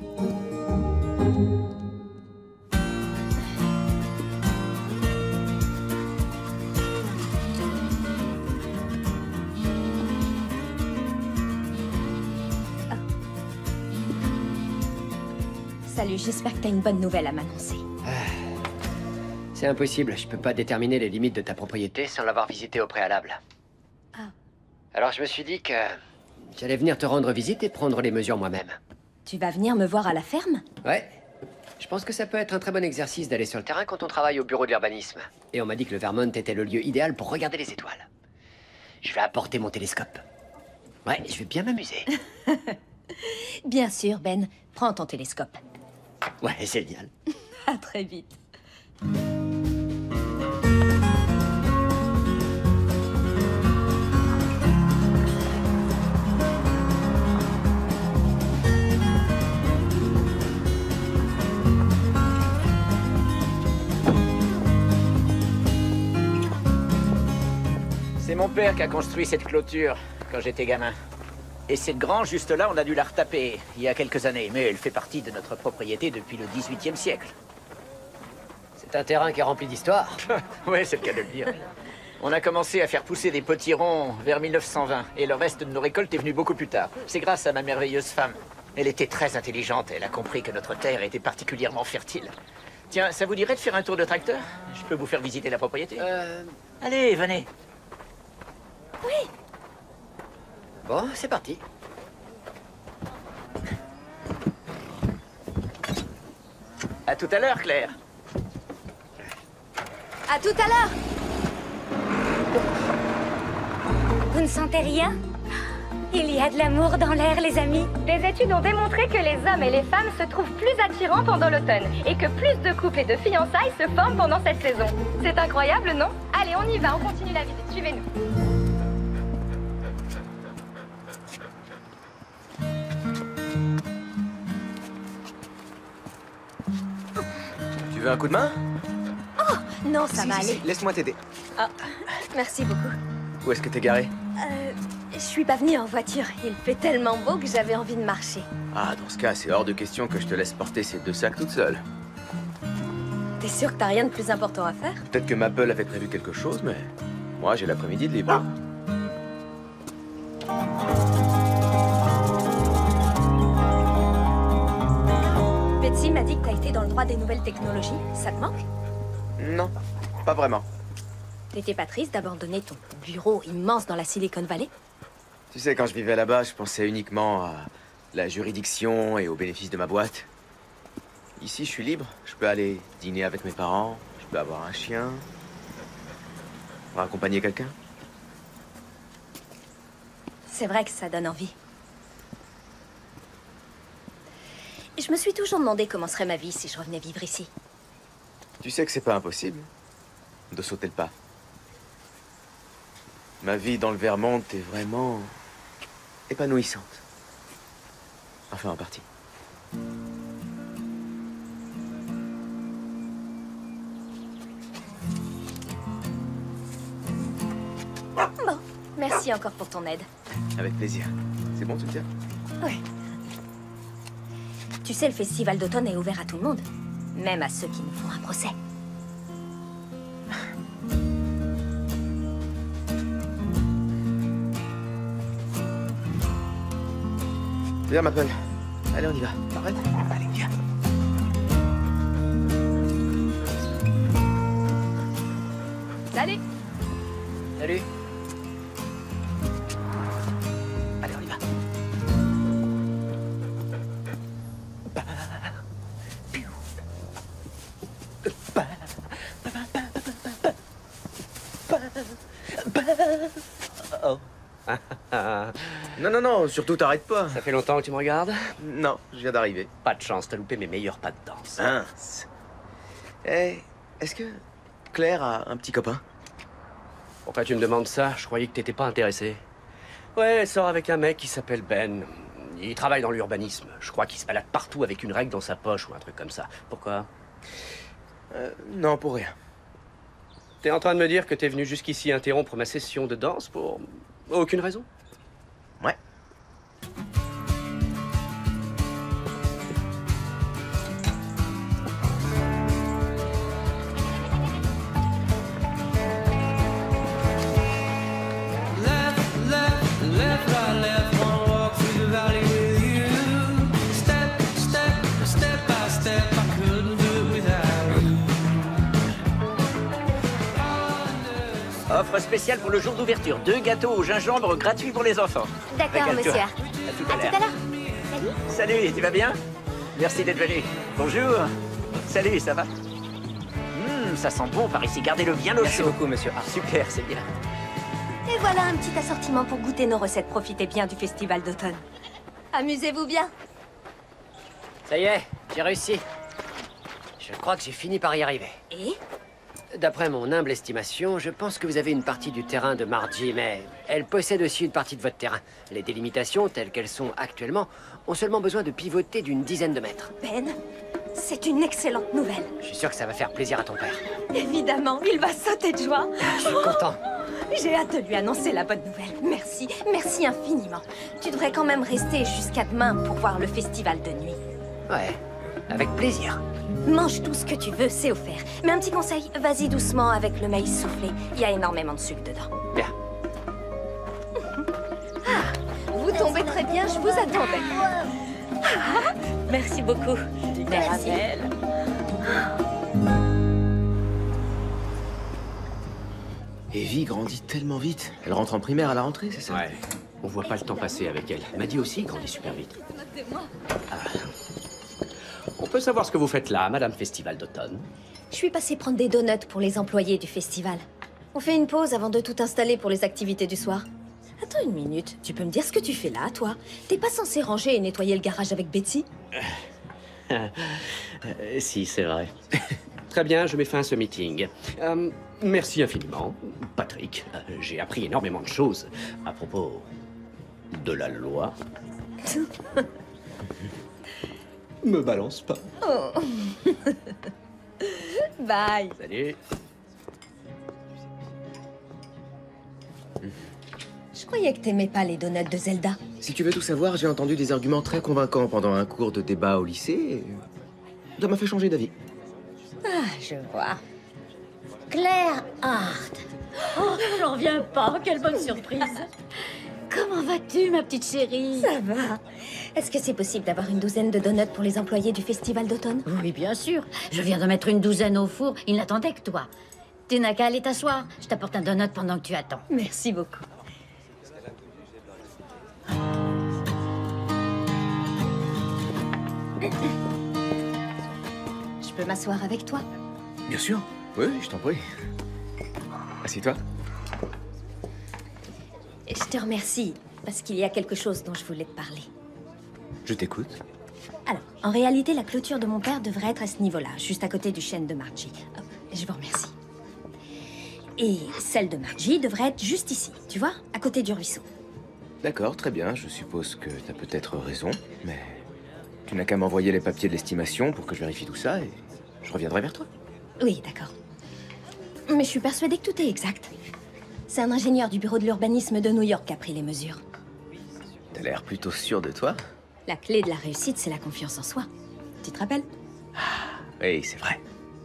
Salut, j'espère que t'as une bonne nouvelle à m'annoncer. C'est impossible, je peux pas déterminer les limites de ta propriété sans l'avoir visité au préalable. Ah. Alors je me suis dit que j'allais venir te rendre visite et prendre les mesures moi-même. Tu vas venir me voir à la ferme? Ouais. Je pense que ça peut être un très bon exercice d'aller sur le terrain quand on travaille au bureau de l'urbanisme. Et on m'a dit que le Vermont était le lieu idéal pour regarder les étoiles. Je vais apporter mon télescope. Ouais, je vais bien m'amuser. Bien sûr, Ben. Prends ton télescope. Ouais, génial. À très vite. père qui a construit cette clôture quand j'étais gamin. Et cette grange juste là, on a dû la retaper il y a quelques années, mais elle fait partie de notre propriété depuis le 18e siècle. C'est un terrain qui est rempli d'histoire. Ouais, c'est le cas de le dire. On a commencé à faire pousser des potirons vers 1920, et le reste de nos récoltes est venu beaucoup plus tard. C'est grâce à ma merveilleuse femme. Elle était très intelligente, elle a compris que notre terre était particulièrement fertile. Tiens, ça vous dirait de faire un tour de tracteur? Je peux vous faire visiter la propriété. Allez, venez. Oui. Bon, c'est parti. À tout à l'heure, Claire. À tout à l'heure. Vous ne sentez rien? Il y a de l'amour dans l'air, les amis. Des études ont démontré que les hommes et les femmes se trouvent plus attirants pendant l'automne et que plus de couples et de fiançailles se forment pendant cette saison. C'est incroyable, non? Allez, on y va, on continue la visite. Suivez-nous. Tu veux un coup de main? Oh, non, ça va aller. Si, laisse-moi t'aider. Ah, merci beaucoup. Où est-ce que t'es garé? Je suis pas venue en voiture. Il fait tellement beau que j'avais envie de marcher. Ah, dans ce cas, c'est hors de question que je te laisse porter ces 2 sacs toute seule. T'es sûr que t'as rien de plus important à faire? Peut-être que Maple avait prévu quelque chose, mais moi, j'ai l'après-midi de libre. Betsy m'a dit que t'as été dans le droit des nouvelles technologies. Ça te manque? Non, pas vraiment. T'étais pas triste d'abandonner ton bureau immense dans la Silicon Valley? Tu sais, quand je vivais là-bas, je pensais uniquement à la juridiction et aux bénéfices de ma boîte. Ici, je suis libre. Je peux aller dîner avec mes parents, je peux avoir un chien, accompagner quelqu'un. C'est vrai que ça donne envie. Je me suis toujours demandé comment serait ma vie si je revenais vivre ici. Tu sais que c'est pas impossible de sauter le pas. Ma vie dans le Vermont est vraiment épanouissante. Enfin, en partie. Bon, merci encore pour ton aide. Avec plaisir. C'est bon, tu le tiens? Ouais. Tu sais, le festival d'automne est ouvert à tout le monde. Même à ceux qui nous font un procès. Viens, Maple. Allez, on y va. Arrête. Allez, viens. Salut. Salut. Allez, on y va. Oh. Non, non, non, surtout t'arrêtes pas. Ça fait longtemps que tu me regardes? Non, je viens d'arriver. Pas de chance, t'as loupé mes meilleurs pas de danse. Mince. Eh, est-ce que Claire a un petit copain? Pourquoi tu me demandes ça? Je croyais que t'étais pas intéressé. Ouais, elle sort avec un mec qui s'appelle Ben. Il travaille dans l'urbanisme. Je crois qu'il se balade partout avec une règle dans sa poche ou un truc comme ça. Pourquoi? Non, pour rien. T'es en train de me dire que t'es venu jusqu'ici interrompre ma session de danse pour aucune raison? Ouais. Offre spéciale pour le jour d'ouverture. 2 gâteaux au gingembre gratuits pour les enfants. D'accord, Régale-toi. monsieur. À tout à À l'heure. tout à l'heure. Salut. Salut, tu vas bien? Merci d'être venu. Bonjour. Salut, ça va? Ça sent bon par ici. Gardez-le bien au chaud. Merci beaucoup, monsieur. Ah, super, c'est bien. Et voilà un petit assortiment pour goûter nos recettes. Profitez bien du festival d'automne. Amusez-vous bien. Ça y est, j'ai réussi. Je crois que j'ai fini par y arriver. Et? D'après mon humble estimation, je pense que vous avez une partie du terrain de Margie, mais elle possède aussi une partie de votre terrain. Les délimitations, telles qu'elles sont actuellement, ont seulement besoin de pivoter d'une dizaine de mètres. Ben, c'est une excellente nouvelle. Je suis sûr que ça va faire plaisir à ton père. Évidemment, il va sauter de joie. Je suis content. J'ai hâte de lui annoncer la bonne nouvelle. Merci, merci infiniment. Tu devrais quand même rester jusqu'à demain pour voir le festival de nuit. Ouais, avec plaisir. Mange tout ce que tu veux, c'est offert. Mais un petit conseil, vas-y doucement avec le maïs soufflé. Il y a énormément de sucre dedans. Bien. Vous tombez très bien, je vous attendais. Ah, merci beaucoup. Merci. Evie grandit tellement vite. Elle rentre en primaire à la rentrée, c'est ça? Ouais. On voit pas le temps passer avec elle. Maddie aussi grandit super vite. On peut savoir ce que vous faites là, Madame Festival d'automne? Je suis passée prendre des donuts pour les employés du festival. On fait une pause avant de tout installer pour les activités du soir. Attends une minute, tu peux me dire ce que tu fais là, toi? T'es pas censé ranger et nettoyer le garage avec Betty? Si, c'est vrai. Très bien, je mets fin à ce meeting. Merci infiniment, Patrick. J'ai appris énormément de choses à propos de la loi. Me balance pas. Oh. Bye. Salut. Je croyais que t'aimais pas les donuts de Zelda. Si tu veux tout savoir, j'ai entendu des arguments très convaincants pendant un cours de débat au lycée. Et ça m'a fait changer d'avis. Ah, je vois. Claire Hart. Oh, j'en reviens pas. Quelle bonne surprise. Comment vas-tu, ma petite chérie? Ça va. Est-ce que c'est possible d'avoir une douzaine de donuts pour les employés du festival d'automne? Oui, bien sûr. Je viens de mettre une douzaine au four. Ils n'attendaient que toi. Tu n'as qu'à aller t'asseoir. Je t'apporte un donut pendant que tu attends. Merci beaucoup. Je peux m'asseoir avec toi? Bien sûr. Oui, je t'en prie. Assieds-toi. Je te remercie, parce qu'il y a quelque chose dont je voulais te parler. Je t'écoute. Alors, en réalité, la clôture de mon père devrait être à ce niveau-là, juste à côté du chêne de Margie. Hop, je vous remercie. Et celle de Margie devrait être juste ici, tu vois, à côté du ruisseau. D'accord, très bien. Je suppose que t'as peut-être raison, mais tu n'as qu'à m'envoyer les papiers de l'estimation pour que je vérifie tout ça et je reviendrai vers toi. Oui, d'accord. Mais je suis persuadée que tout est exact. C'est un ingénieur du bureau de l'urbanisme de New York qui a pris les mesures. T'as l'air plutôt sûr de toi. La clé de la réussite, c'est la confiance en soi. Tu te rappelles? Oui, c'est vrai.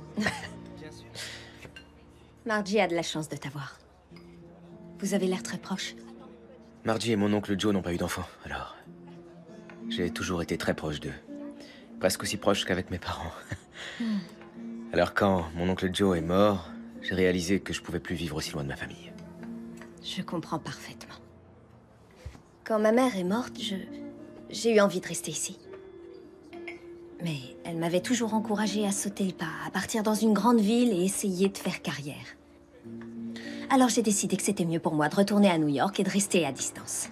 Margie a de la chance de t'avoir. Vous avez l'air très proches. Margie et mon oncle Joe n'ont pas eu d'enfants, alors... J'ai toujours été très proche d'eux. Presque aussi proche qu'avec mes parents. Alors quand mon oncle Joe est mort, j'ai réalisé que je pouvais plus vivre aussi loin de ma famille. Je comprends parfaitement. Quand ma mère est morte, j'ai eu envie de rester ici. Mais elle m'avait toujours encouragée à sauter le pas, à partir dans une grande ville et essayer de faire carrière. Alors j'ai décidé que c'était mieux pour moi de retourner à New York et de rester à distance.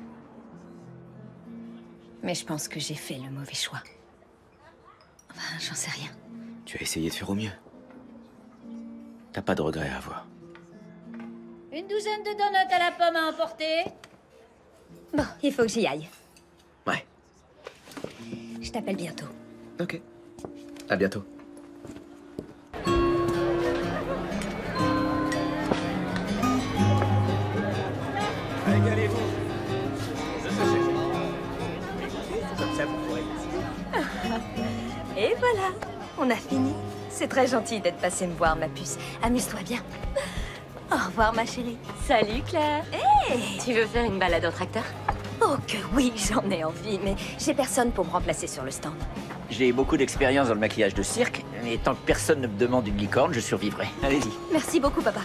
Mais je pense que j'ai fait le mauvais choix. Enfin, j'en sais rien. Tu as essayé de faire au mieux. T'as pas de regrets à avoir. Une douzaine de donuts à la pomme à emporter. Bon, il faut que j'y aille. Ouais. Je t'appelle bientôt. Ok. À bientôt. Régalez-vous. Et voilà, on a fini. C'est très gentil d'être passé me voir, ma puce. Amuse-toi bien. Au revoir, ma chérie. Salut, Claire. Hey! Tu veux faire une balade en tracteur? Oh que oui, j'en ai envie, mais j'ai personne pour me remplacer sur le stand. J'ai beaucoup d'expérience dans le maquillage de cirque, et tant que personne ne me demande une licorne, je survivrai. Allez-y. Merci beaucoup, papa.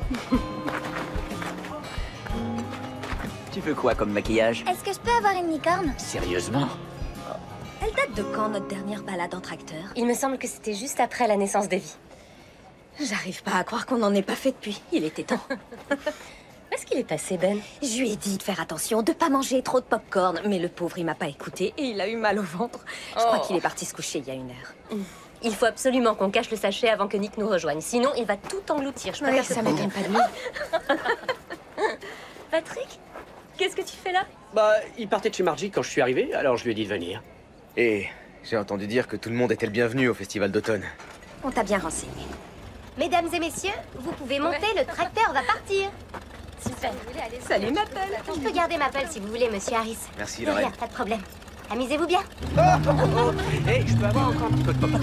Tu veux quoi comme maquillage? Est-ce que je peux avoir une licorne? Sérieusement? Elle date de quand, notre dernière balade en tracteur? Il me semble que c'était juste après la naissance d'Evie. J'arrive pas à croire qu'on n'en ait pas fait depuis. Il était temps. Où est-ce qu'il est passé, Ben? Je lui ai dit de faire attention, de pas manger trop de popcorn, mais le pauvre, il m'a pas écouté et il a eu mal au ventre. Je crois qu'il est parti se coucher il y a 1 heure. Il faut absolument qu'on cache le sachet avant que Nick nous rejoigne. Sinon, il va tout engloutir. Je Ouais, ça m'étonne pas de lui. Patrick, qu'est-ce que tu fais là? Bah, il partait de chez Margie quand je suis arrivé, alors je lui ai dit de venir. Et j'ai entendu dire que tout le monde était le bienvenu au festival d'automne. On t'a bien renseigné. Mesdames et messieurs, vous pouvez monter, le tracteur va partir. Super. Salut, Maple. Je peux garder Maple si vous voulez, monsieur Harris. Merci, De Lorraine. rien, pas de problème. Amusez-vous bien. Hé, je peux avoir encore un petit peu de pop.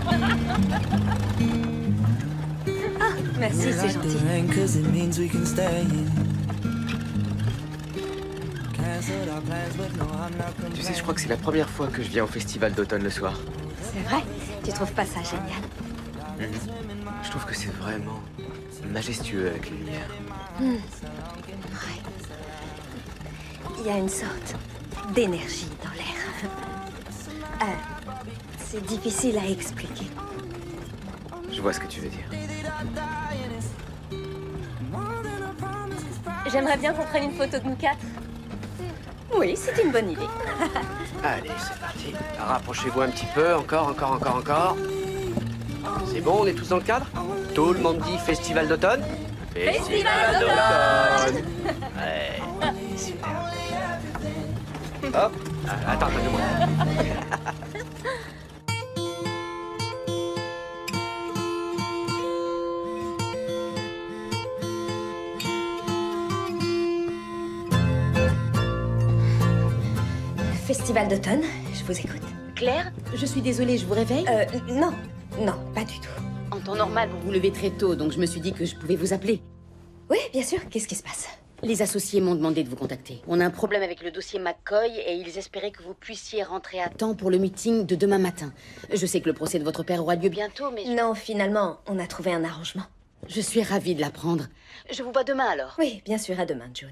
Ah, merci, c'est gentil. Tu sais, je crois que c'est la première fois que je viens au festival d'automne le soir. C'est vrai? Tu trouves pas ça génial? Je trouve que c'est vraiment majestueux avec les lumières. Ouais. Il y a une sorte d'énergie dans l'air. C'est difficile à expliquer. Je vois ce que tu veux dire. J'aimerais bien qu'on prenne une photo de nous quatre. Oui, c'est une bonne idée. Allez, c'est parti. Rapprochez-vous un petit peu, encore. C'est bon, on est tous dans le cadre? Tout le monde dit festival d'automne? Festival d'automne. Ouais, super. Hop, attends, donne-moi. Festival d'automne, je vous écoute. Claire, je suis désolée, je vous réveille? Non, pas du tout. En temps normal, vous vous levez très tôt, donc je me suis dit que je pouvais vous appeler. Oui, bien sûr, qu'est-ce qui se passe? Les associés m'ont demandé de vous contacter. On a un problème avec le dossier McCoy et ils espéraient que vous puissiez rentrer à temps pour le meeting de demain matin. Je sais que le procès de votre père aura lieu bientôt, mais... Non, finalement, on a trouvé un arrangement. Je suis ravie de l'apprendre. Je vous vois demain alors. Oui, bien sûr, à demain, June.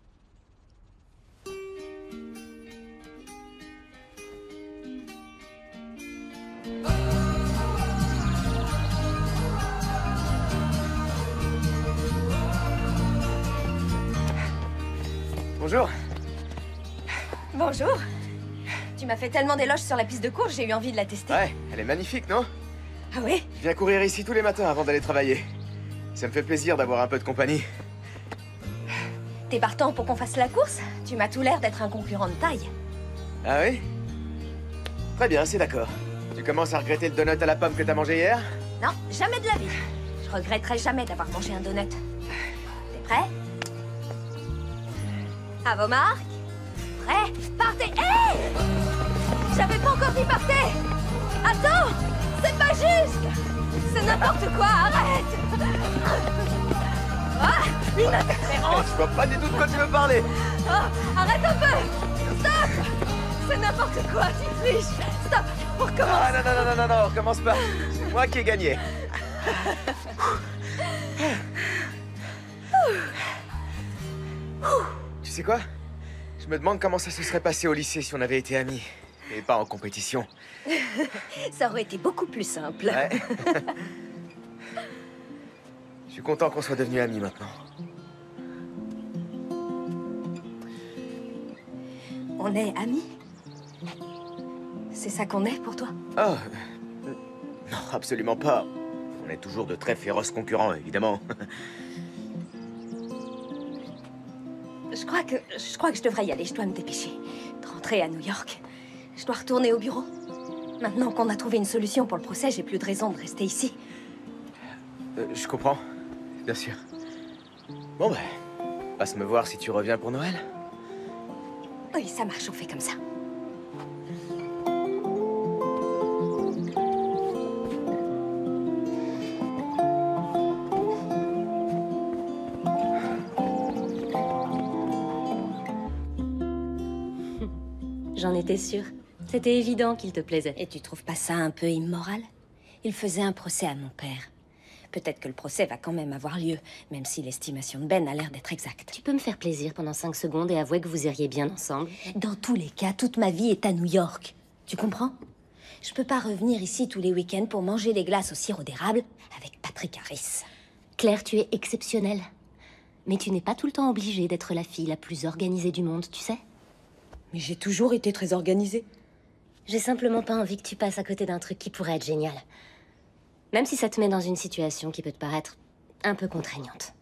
Bonjour. Bonjour. Tu m'as fait tellement d'éloges sur la piste de course, j'ai eu envie de la tester. Ouais, elle est magnifique, non? Ah oui? Je viens courir ici tous les matins avant d'aller travailler. Ça me fait plaisir d'avoir un peu de compagnie. T'es partant pour qu'on fasse la course? Tu m'as tout l'air d'être un concurrent de taille. Ah oui? Très bien, c'est d'accord. Tu commences à regretter le donut à la pomme que t'as mangé hier? Non, jamais de la vie. Je regretterai jamais d'avoir mangé un donut. T'es prêt? À vos marques? Prêt? Partez! Hé! J'avais pas encore dit partez! Attends! C'est pas juste! C'est n'importe quoi, arrête! Ah! Une interférence! Je vois pas du tout de quoi tu veux parler! Ah, arrête un peu! Stop! C'est n'importe quoi, tu triches! Stop! On recommence! Ah non, recommence pas! C'est moi qui ai gagné! Tu sais quoi? Je me demande comment ça se serait passé au lycée si on avait été amis. Et pas en compétition. Ça aurait été beaucoup plus simple. Ouais. Je suis content qu'on soit devenus amis maintenant. On est amis? C'est ça qu'on est pour toi? Oh, non, absolument pas. On est toujours de très féroces concurrents, évidemment. Je crois que je devrais y aller. Je dois me dépêcher de rentrer à New York. Je dois retourner au bureau. Maintenant qu'on a trouvé une solution pour le procès, j'ai plus de raison de rester ici. Je comprends, bien sûr. Bon, passe me voir si tu reviens pour Noël. Oui, ça marche, on fait comme ça. J'en étais sûre. C'était évident qu'il te plaisait. Et tu trouves pas ça un peu immoral? Il faisait un procès à mon père. Peut-être que le procès va quand même avoir lieu, même si l'estimation de Ben a l'air d'être exacte. Tu peux me faire plaisir pendant 5 secondes et avouer que vous iriez bien ensemble? Dans tous les cas, toute ma vie est à New York. Tu comprends? Je peux pas revenir ici tous les week-ends pour manger des glaces au sirop d'érable avec Patrick Harris. Claire, tu es exceptionnelle. Mais tu n'es pas tout le temps obligée d'être la fille la plus organisée du monde, tu sais? Mais j'ai toujours été très organisée. J'ai simplement pas envie que tu passes à côté d'un truc qui pourrait être génial. Même si ça te met dans une situation qui peut te paraître un peu contraignante.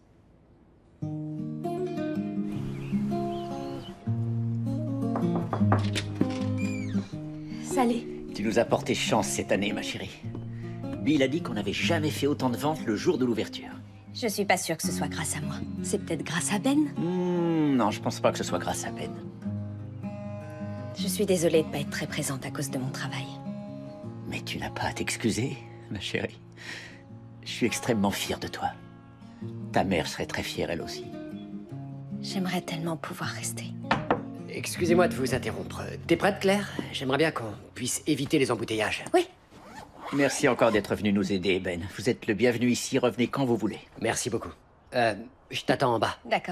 Salut. Tu nous as porté chance cette année, ma chérie. Bill a dit qu'on n'avait jamais fait autant de ventes le jour de l'ouverture. Je suis pas sûre que ce soit grâce à moi. C'est peut-être grâce à Ben. Non, je pense pas que ce soit grâce à Ben. Je suis désolée de pas être très présente à cause de mon travail. Mais tu n'as pas à t'excuser, ma chérie. Je suis extrêmement fier de toi. Ta mère serait très fière, elle aussi. J'aimerais tellement pouvoir rester. Excusez-moi de vous interrompre. T'es prête, Claire? J'aimerais bien qu'on puisse éviter les embouteillages. Oui. Merci encore d'être venu nous aider, Ben. Vous êtes le bienvenu ici, revenez quand vous voulez. Merci beaucoup. Je t'attends en bas. D'accord.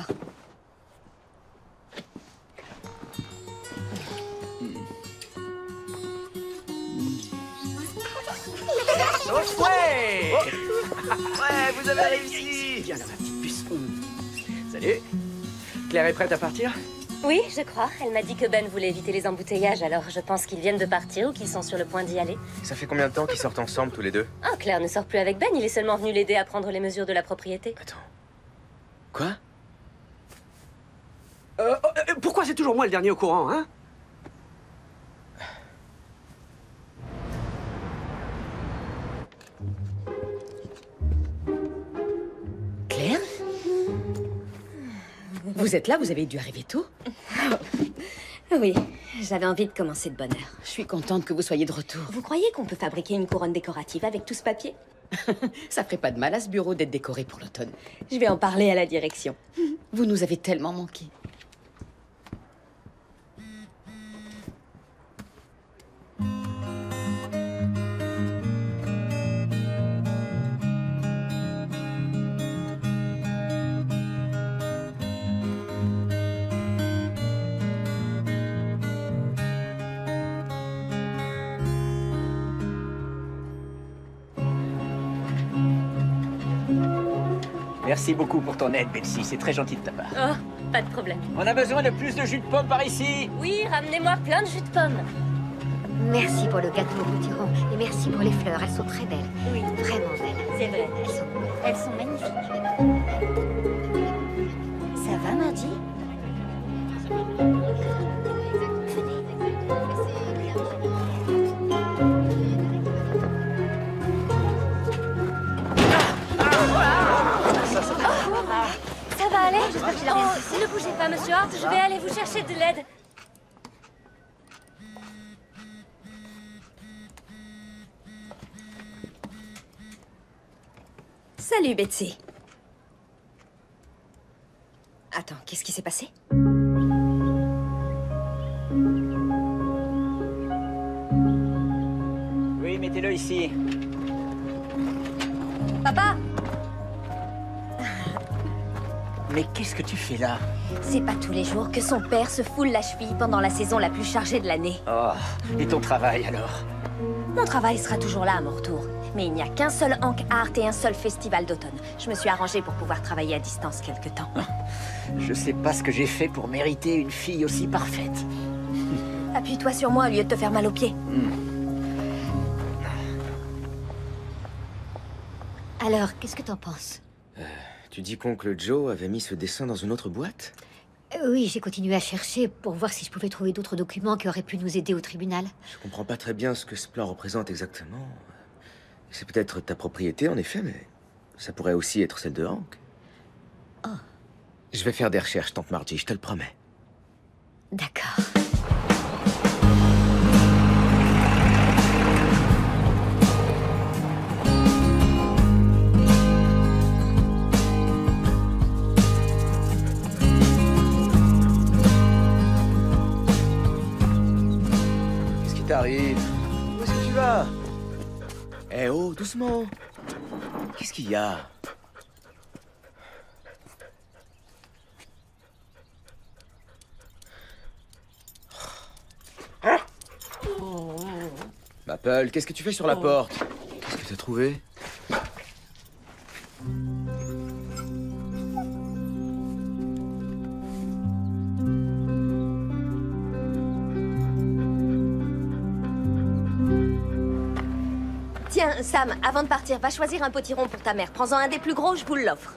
Ouais! Ouais, vous avez réussi! Viens là, ma petite puce. Salut. Claire est prête à partir? Oui, je crois. Elle m'a dit que Ben voulait éviter les embouteillages, alors je pense qu'ils viennent de partir ou qu'ils sont sur le point d'y aller. Ça fait combien de temps qu'ils sortent ensemble, tous les deux? Ah, Claire ne sort plus avec Ben, il est seulement venu l'aider à prendre les mesures de la propriété. Attends. Quoi? Pourquoi c'est toujours moi le dernier au courant, hein? Claire? Vous êtes là, vous avez dû arriver tôt? Oui, j'avais envie de commencer de bonne heure. Je suis contente que vous soyez de retour. Vous croyez qu'on peut fabriquer une couronne décorative avec tout ce papier? Ça ferait pas de mal à ce bureau d'être décoré pour l'automne. Je vais en parler à la direction. Vous nous avez tellement manqué. Merci beaucoup pour ton aide, Betsy. C'est très gentil de ta part. Oh, pas de problème. On a besoin de plus de jus de pomme par ici. Oui, ramenez-moi plein de jus de pomme. Merci pour le gâteau au potiron et merci pour les fleurs. Elles sont très belles. Oui. Vraiment belles. C'est vrai. Elles sont magnifiques. Ça va, Mardi? Ça va aller? Oh, ne bougez pas, monsieur Hart, je vais aller vous chercher de l'aide. Salut, Betsy. Attends, qu'est-ce qui s'est passé? Oui, mettez-le ici. Papa! Mais qu'est-ce que tu fais là? C'est pas tous les jours que son père se foule la cheville pendant la saison la plus chargée de l'année. Oh, et ton travail alors? Mon travail sera toujours là à mon retour. Mais il n'y a qu'un seul Hank Art et un seul festival d'automne. Je me suis arrangée pour pouvoir travailler à distance quelque temps. Je sais pas ce que j'ai fait pour mériter une fille aussi parfaite. Appuie-toi sur moi au lieu de te faire mal aux pieds. Alors, qu'est-ce que t'en penses? Tu dis qu'oncle Joe avait mis ce dessin dans une autre boîte? Oui, j'ai continué à chercher pour voir si je pouvais trouver d'autres documents qui auraient pu nous aider au tribunal. Je comprends pas très bien ce que ce plan représente exactement. C'est peut-être ta propriété, en effet, mais ça pourrait aussi être celle de Hank. Oh. Je vais faire des recherches, tante Margie, je te le promets. D'accord. Qu'est-ce qui t'arrive? Où est-ce que tu vas? Eh oh, doucement. Qu'est-ce qu'il y a? Maple, qu'est-ce que tu fais sur la porte? Qu'est-ce que t'as trouvé? Tiens, Sam, avant de partir, va choisir un potiron pour ta mère. Prends-en un des plus gros, je vous l'offre.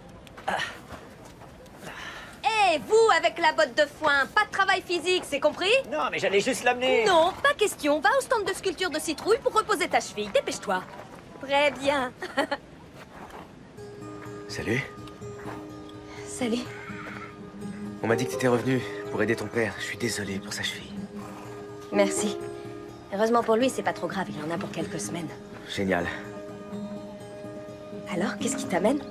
Hé, vous, avec la botte de foin, pas de travail physique, c'est compris? Non, mais j'allais juste l'amener. Non, pas question. Va au stand de sculpture de citrouille pour reposer ta cheville. Dépêche-toi. Très bien. Salut. Salut. On m'a dit que t'étais revenu pour aider ton père. Je suis désolé pour sa cheville. Merci. Heureusement pour lui, c'est pas trop grave, il en a pour quelques semaines. Génial. Alors, qu'est-ce qui t'amène?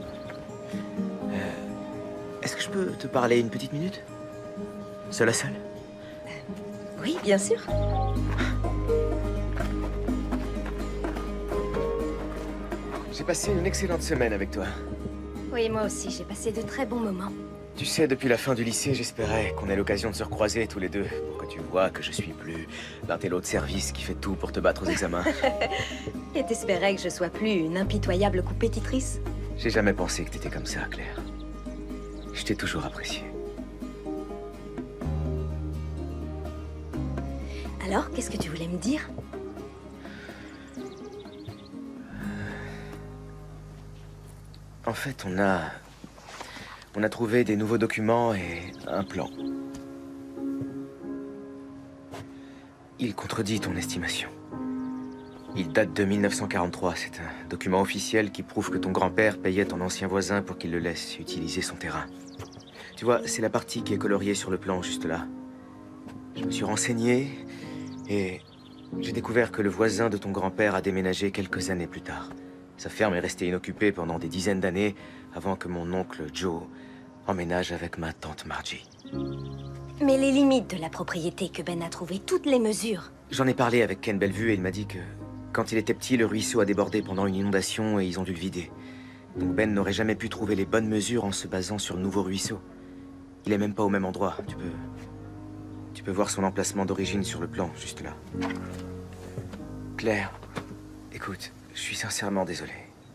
Est-ce que je peux te parler une petite minute? Seul à seul? Oui, bien sûr. J'ai passé une excellente semaine avec toi. Oui, moi aussi, j'ai passé de très bons moments. Tu sais, depuis la fin du lycée, j'espérais qu'on ait l'occasion de se recroiser tous les deux pour que tu vois que je suis plus l'intello de service qui fait tout pour te battre aux examens. Et t'espérais que je sois plus une impitoyable compétitrice? J'ai jamais pensé que t'étais comme ça, Claire. Je t'ai toujours apprécié. Alors, qu'est-ce que tu voulais me dire? En fait, on a trouvé des nouveaux documents et un plan. Il contredit ton estimation. Il date de 1943. C'est un document officiel qui prouve que ton grand-père payait ton ancien voisin pour qu'il le laisse utiliser son terrain. Tu vois, c'est la partie qui est coloriée sur le plan, juste là. Je me suis renseigné et j'ai découvert que le voisin de ton grand-père a déménagé quelques années plus tard. Sa ferme est restée inoccupée pendant des dizaines d'années avant que mon oncle Joe emménage avec ma tante Margie. Mais les limites de la propriété que Ben a trouvées, toutes les mesures. J'en ai parlé avec Ken Bellevue et il m'a dit que quand il était petit, le ruisseau a débordé pendant une inondation et ils ont dû le vider. Donc Ben n'aurait jamais pu trouver les bonnes mesures en se basant sur le nouveau ruisseau. Il est même pas au même endroit. Tu peux voir son emplacement d'origine sur le plan, juste là. Claire, écoute, je suis sincèrement désolé.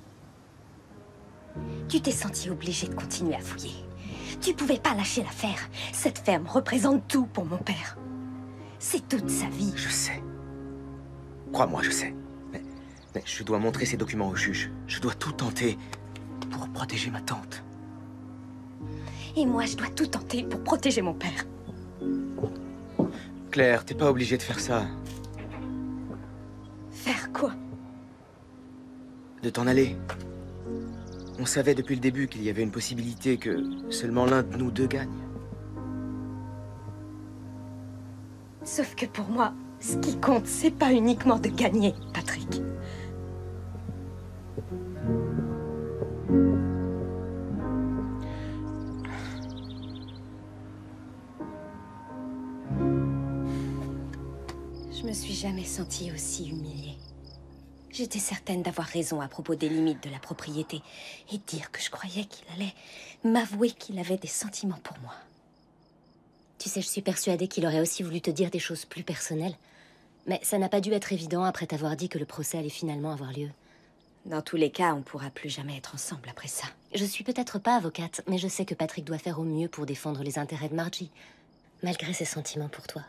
Tu t'es senti obligé de continuer à fouiller. Tu pouvais pas lâcher l'affaire. Cette ferme représente tout pour mon père. C'est toute sa vie. Je sais. Crois-moi, je sais. Mais je dois montrer ces documents au juge. Je dois tout tenter pour protéger ma tante. Et moi, je dois tout tenter pour protéger mon père. Claire, t'es pas obligée de faire ça. Faire quoi? De t'en aller. On savait depuis le début qu'il y avait une possibilité que seulement l'un de nous deux gagne. Sauf que pour moi, ce qui compte, c'est pas uniquement de gagner, Patrick. Je me suis jamais sentie aussi humiliée. J'étais certaine d'avoir raison à propos des limites de la propriété et dire que je croyais qu'il allait m'avouer qu'il avait des sentiments pour moi. Tu sais, je suis persuadée qu'il aurait aussi voulu te dire des choses plus personnelles. Mais ça n'a pas dû être évident après t'avoir dit que le procès allait finalement avoir lieu. Dans tous les cas, on pourra plus jamais être ensemble après ça. Je suis peut-être pas avocate, mais je sais que Patrick doit faire au mieux pour défendre les intérêts de Margie, malgré ses sentiments pour toi.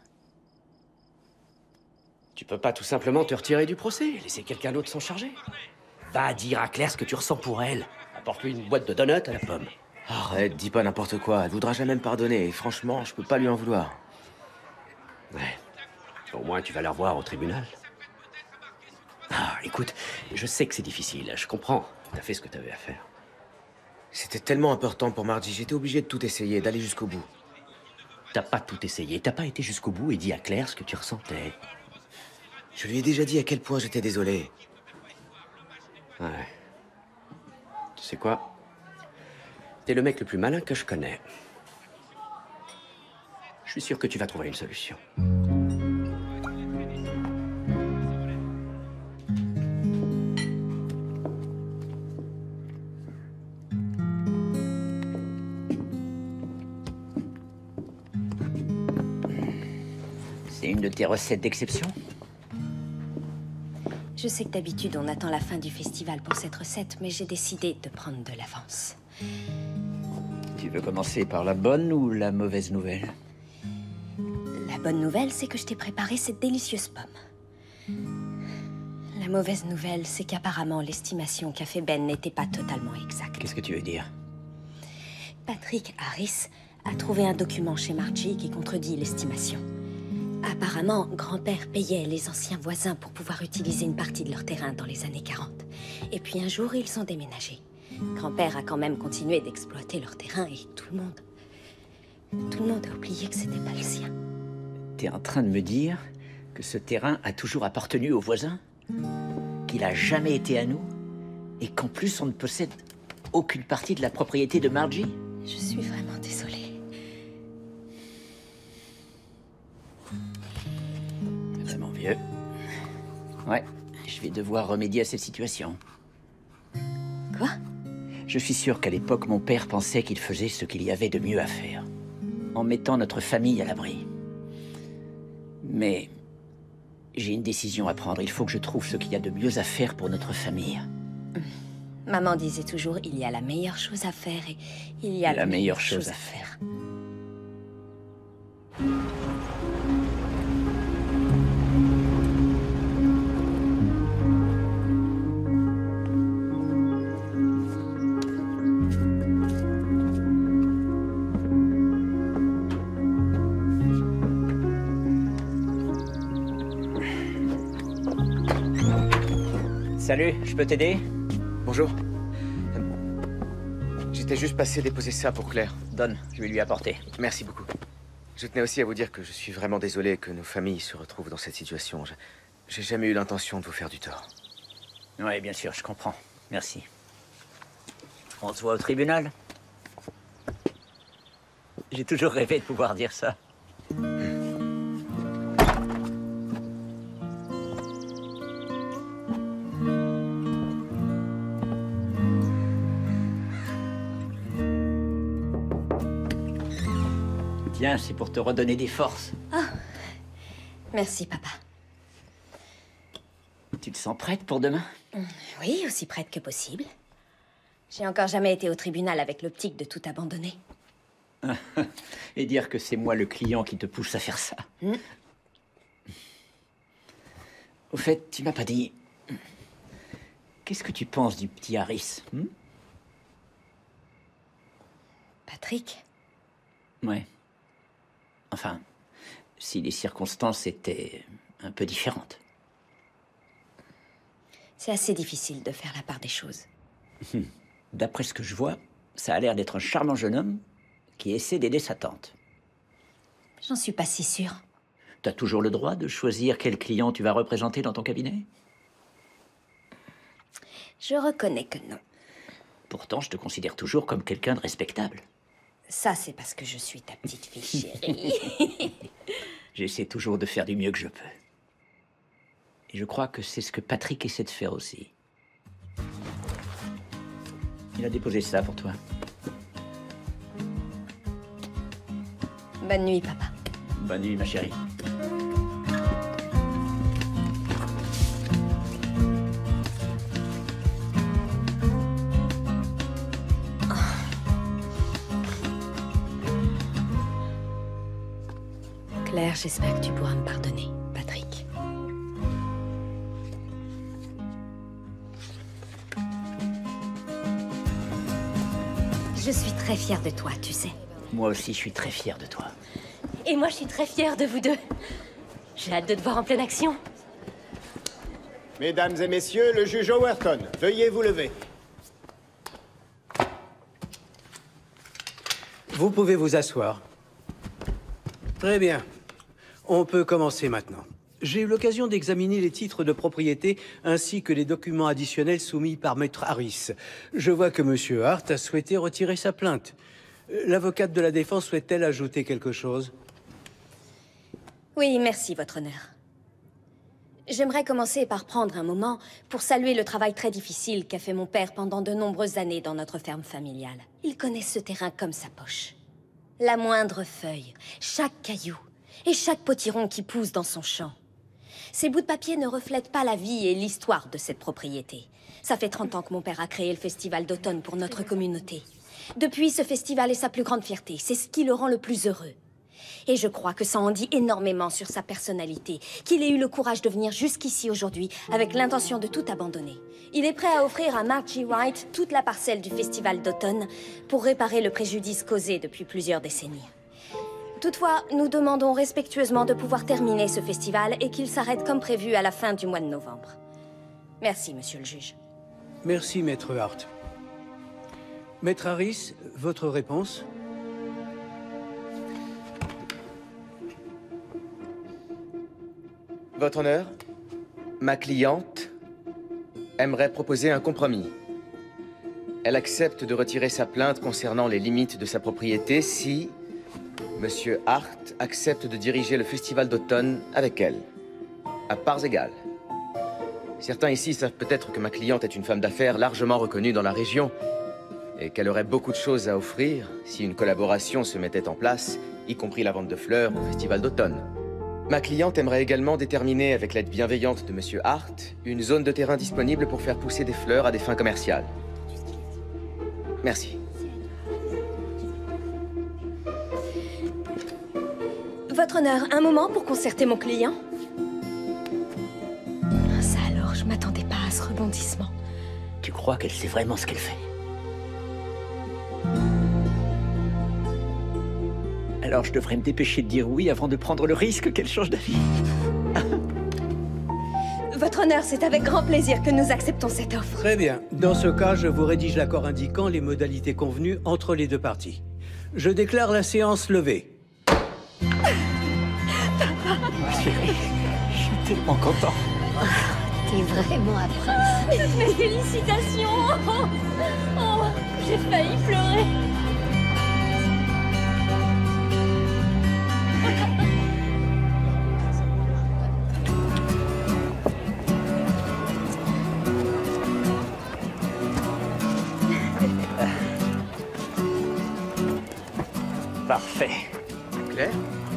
Tu peux pas tout simplement te retirer du procès, laisser quelqu'un d'autre s'en charger. Va dire à Claire ce que tu ressens pour elle. Apporte-lui une boîte de donuts à la pomme. Arrête, dis pas n'importe quoi. Elle voudra jamais me pardonner. Et franchement, je peux pas lui en vouloir. Ouais. Au moins, tu vas la revoir au tribunal. Ah, écoute, je sais que c'est difficile. Je comprends. T'as fait ce que t'avais à faire. C'était tellement important pour Margie. J'étais obligé de tout essayer, d'aller jusqu'au bout. T'as pas tout essayé. T'as pas été jusqu'au bout et dit à Claire ce que tu ressentais. Je lui ai déjà dit à quel point j'étais désolé. Ouais. Tu sais quoi? T'es le mec le plus malin que je connais. Je suis sûr que tu vas trouver une solution. C'est une de tes recettes d'exception? Je sais que d'habitude, on attend la fin du festival pour cette recette, mais j'ai décidé de prendre de l'avance. Tu veux commencer par la bonne ou la mauvaise nouvelle? La bonne nouvelle, c'est que je t'ai préparé cette délicieuse pomme. La mauvaise nouvelle, c'est qu'apparemment, l'estimation qu'a fait Ben n'était pas totalement exacte. Qu'est-ce que tu veux dire? Patrick Harris a trouvé un document chez Margie qui contredit l'estimation. Apparemment, grand-père payait les anciens voisins pour pouvoir utiliser une partie de leur terrain dans les années 40. Et puis un jour, ils ont déménagé. Grand-père a quand même continué d'exploiter leur terrain et tout le monde a oublié que c'était pas le sien. T'es en train de me dire que ce terrain a toujours appartenu aux voisins? Qu'il a jamais été à nous? Et qu'en plus on ne possède aucune partie de la propriété de Margie? Je suis vraiment désolée. Vraiment vieux. Ouais, je vais devoir remédier à cette situation. Quoi? Je suis sûr qu'à l'époque, mon père pensait qu'il faisait ce qu'il y avait de mieux à faire, en mettant notre famille à l'abri. Mais j'ai une décision à prendre. Il faut que je trouve ce qu'il y a de mieux à faire pour notre famille. Maman disait toujours, il y a la meilleure chose à faire et il y a la meilleure chose à faire. Salut, je peux t'aider? Bonjour. J'étais juste passé déposer ça pour Claire. Donne, je vais lui apporter. Merci beaucoup. Je tenais aussi à vous dire que je suis vraiment désolé que nos familles se retrouvent dans cette situation. J'ai jamais eu l'intention de vous faire du tort. Oui, bien sûr, je comprends. Merci. On se voit au tribunal? J'ai toujours rêvé de pouvoir dire ça. Tiens, c'est pour te redonner des forces. Ah, merci, papa. Tu te sens prête pour demain? Oui, aussi prête que possible. J'ai encore jamais été au tribunal avec l'optique de tout abandonner. Et dire que c'est moi le client qui te pousse à faire ça. Au fait, tu m'as pas dit... Qu'est-ce que tu penses du petit Harris? Patrick? Ouais. Enfin, si les circonstances étaient un peu différentes. C'est assez difficile de faire la part des choses. D'après ce que je vois, ça a l'air d'être un charmant jeune homme qui essaie d'aider sa tante. J'en suis pas si sûre. T'as toujours le droit de choisir quel client tu vas représenter dans ton cabinet? Je reconnais que non. Pourtant, je te considère toujours comme quelqu'un de respectable. Ça, c'est parce que je suis ta petite fille chérie. J'essaie toujours de faire du mieux que je peux. Et je crois que c'est ce que Patrick essaie de faire aussi. Il a déposé ça pour toi. Bonne nuit, papa. Bonne nuit, ma chérie. Claire, j'espère que tu pourras me pardonner, Patrick. Je suis très fière de toi, tu sais. Moi aussi, je suis très fier de toi. Et moi, je suis très fière de vous deux. J'ai hâte de te voir en pleine action. Mesdames et messieurs, le juge Overton, veuillez vous lever. Vous pouvez vous asseoir. Très bien. On peut commencer maintenant. J'ai eu l'occasion d'examiner les titres de propriété ainsi que les documents additionnels soumis par Maître Harris. Je vois que M. Hart a souhaité retirer sa plainte. L'avocate de la défense souhaite-t-elle ajouter quelque chose? Oui, merci, votre honneur. J'aimerais commencer par prendre un moment pour saluer le travail très difficile qu'a fait mon père pendant de nombreuses années dans notre ferme familiale. Il connaît ce terrain comme sa poche. La moindre feuille, chaque caillou et chaque potiron qui pousse dans son champ. Ces bouts de papier ne reflètent pas la vie et l'histoire de cette propriété. Ça fait 30 ans que mon père a créé le festival d'automne pour notre communauté. Depuis, ce festival est sa plus grande fierté. C'est ce qui le rend le plus heureux. Et je crois que ça en dit énormément sur sa personnalité, qu'il ait eu le courage de venir jusqu'ici aujourd'hui avec l'intention de tout abandonner. Il est prêt à offrir à Margie White toute la parcelle du festival d'automne pour réparer le préjudice causé depuis plusieurs décennies. Toutefois, nous demandons respectueusement de pouvoir terminer ce festival et qu'il s'arrête comme prévu à la fin du mois de novembre. Merci, monsieur le juge. Merci, Maître Hart. Maître Harris, votre réponse? Votre honneur, ma cliente aimerait proposer un compromis. Elle accepte de retirer sa plainte concernant les limites de sa propriété si Monsieur Hart accepte de diriger le festival d'automne avec elle, à parts égales. Certains ici savent peut-être que ma cliente est une femme d'affaires largement reconnue dans la région et qu'elle aurait beaucoup de choses à offrir si une collaboration se mettait en place, y compris la vente de fleurs au festival d'automne. Ma cliente aimerait également déterminer, avec l'aide bienveillante de Monsieur Hart, une zone de terrain disponible pour faire pousser des fleurs à des fins commerciales. Merci. Votre honneur, un moment pour concerter mon client. Ça alors, je m'attendais pas à ce rebondissement. Tu crois qu'elle sait vraiment ce qu'elle fait? Alors je devrais me dépêcher de dire oui avant de prendre le risque qu'elle change d'avis. Votre honneur, c'est avec grand plaisir que nous acceptons cette offre. Très bien. Dans ce cas, je vous rédige l'accord indiquant les modalités convenues entre les deux parties. Je déclare la séance levée. Chérie, je suis tellement content. T'es vraiment un prince. Mes félicitations. Oh, j'ai failli pleurer. Parfait. Claire?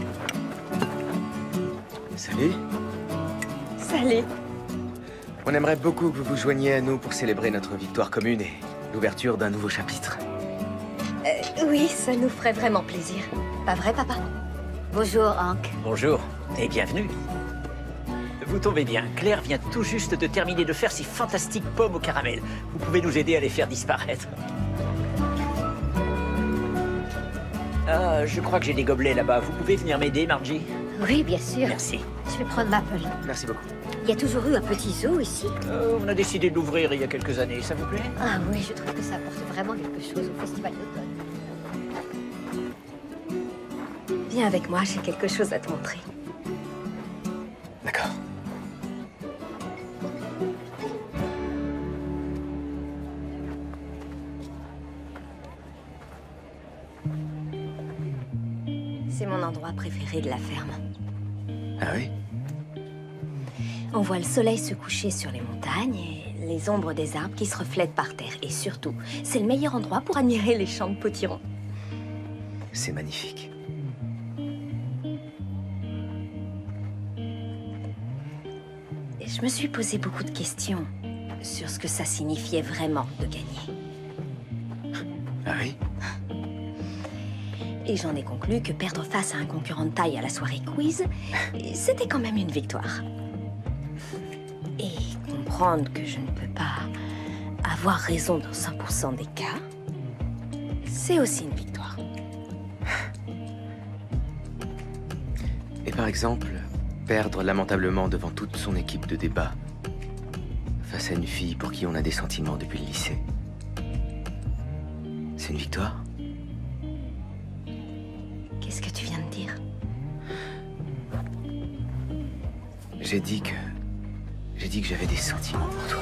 Salut. Salut. On aimerait beaucoup que vous vous joigniez à nous pour célébrer notre victoire commune et l'ouverture d'un nouveau chapitre. Oui, ça nous ferait vraiment plaisir. Pas vrai, papa? Bonjour, Hank. Bonjour et bienvenue. Vous tombez bien, Claire vient tout juste de terminer de faire ses fantastiques pommes au caramel. Vous pouvez nous aider à les faire disparaître. Ah, je crois que j'ai des gobelets là-bas. Vous pouvez venir m'aider, Margie? Oui, bien sûr. Merci. Je vais prendre Maple. Merci beaucoup. Il y a toujours eu un petit zoo ici? On a décidé de l'ouvrir il y a quelques années, ça vous plaît? Ah oui, je trouve que ça apporte vraiment quelque chose au festival d'automne. Viens avec moi, j'ai quelque chose à te montrer. D'accord. C'est mon endroit préféré de la ferme. Ah oui? On voit le soleil se coucher sur les montagnes et les ombres des arbres qui se reflètent par terre. Et surtout, c'est le meilleur endroit pour admirer les champs de potirons. C'est magnifique. Et je me suis posé beaucoup de questions sur ce que ça signifiait vraiment de gagner. Ah oui? Et j'en ai conclu que perdre face à un concurrent de taille à la soirée quiz, c'était quand même une victoire. Et comprendre que je ne peux pas avoir raison dans 100% des cas, c'est aussi une victoire. Et par exemple, perdre lamentablement devant toute son équipe de débat, face à une fille pour qui on a des sentiments depuis le lycée. C'est une victoire? Qu'est-ce que tu viens de dire? J'ai dit que j'avais des sentiments pour toi.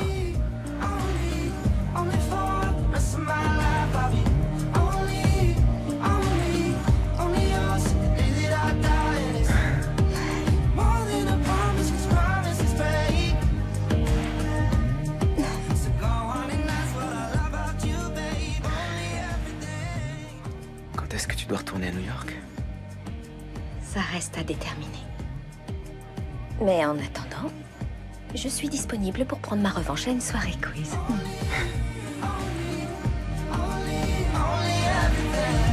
Quand est-ce que tu dois retourner à New York? Ça reste à déterminer. Mais en attendant, je suis disponible pour prendre ma revanche à une soirée quiz. Only everything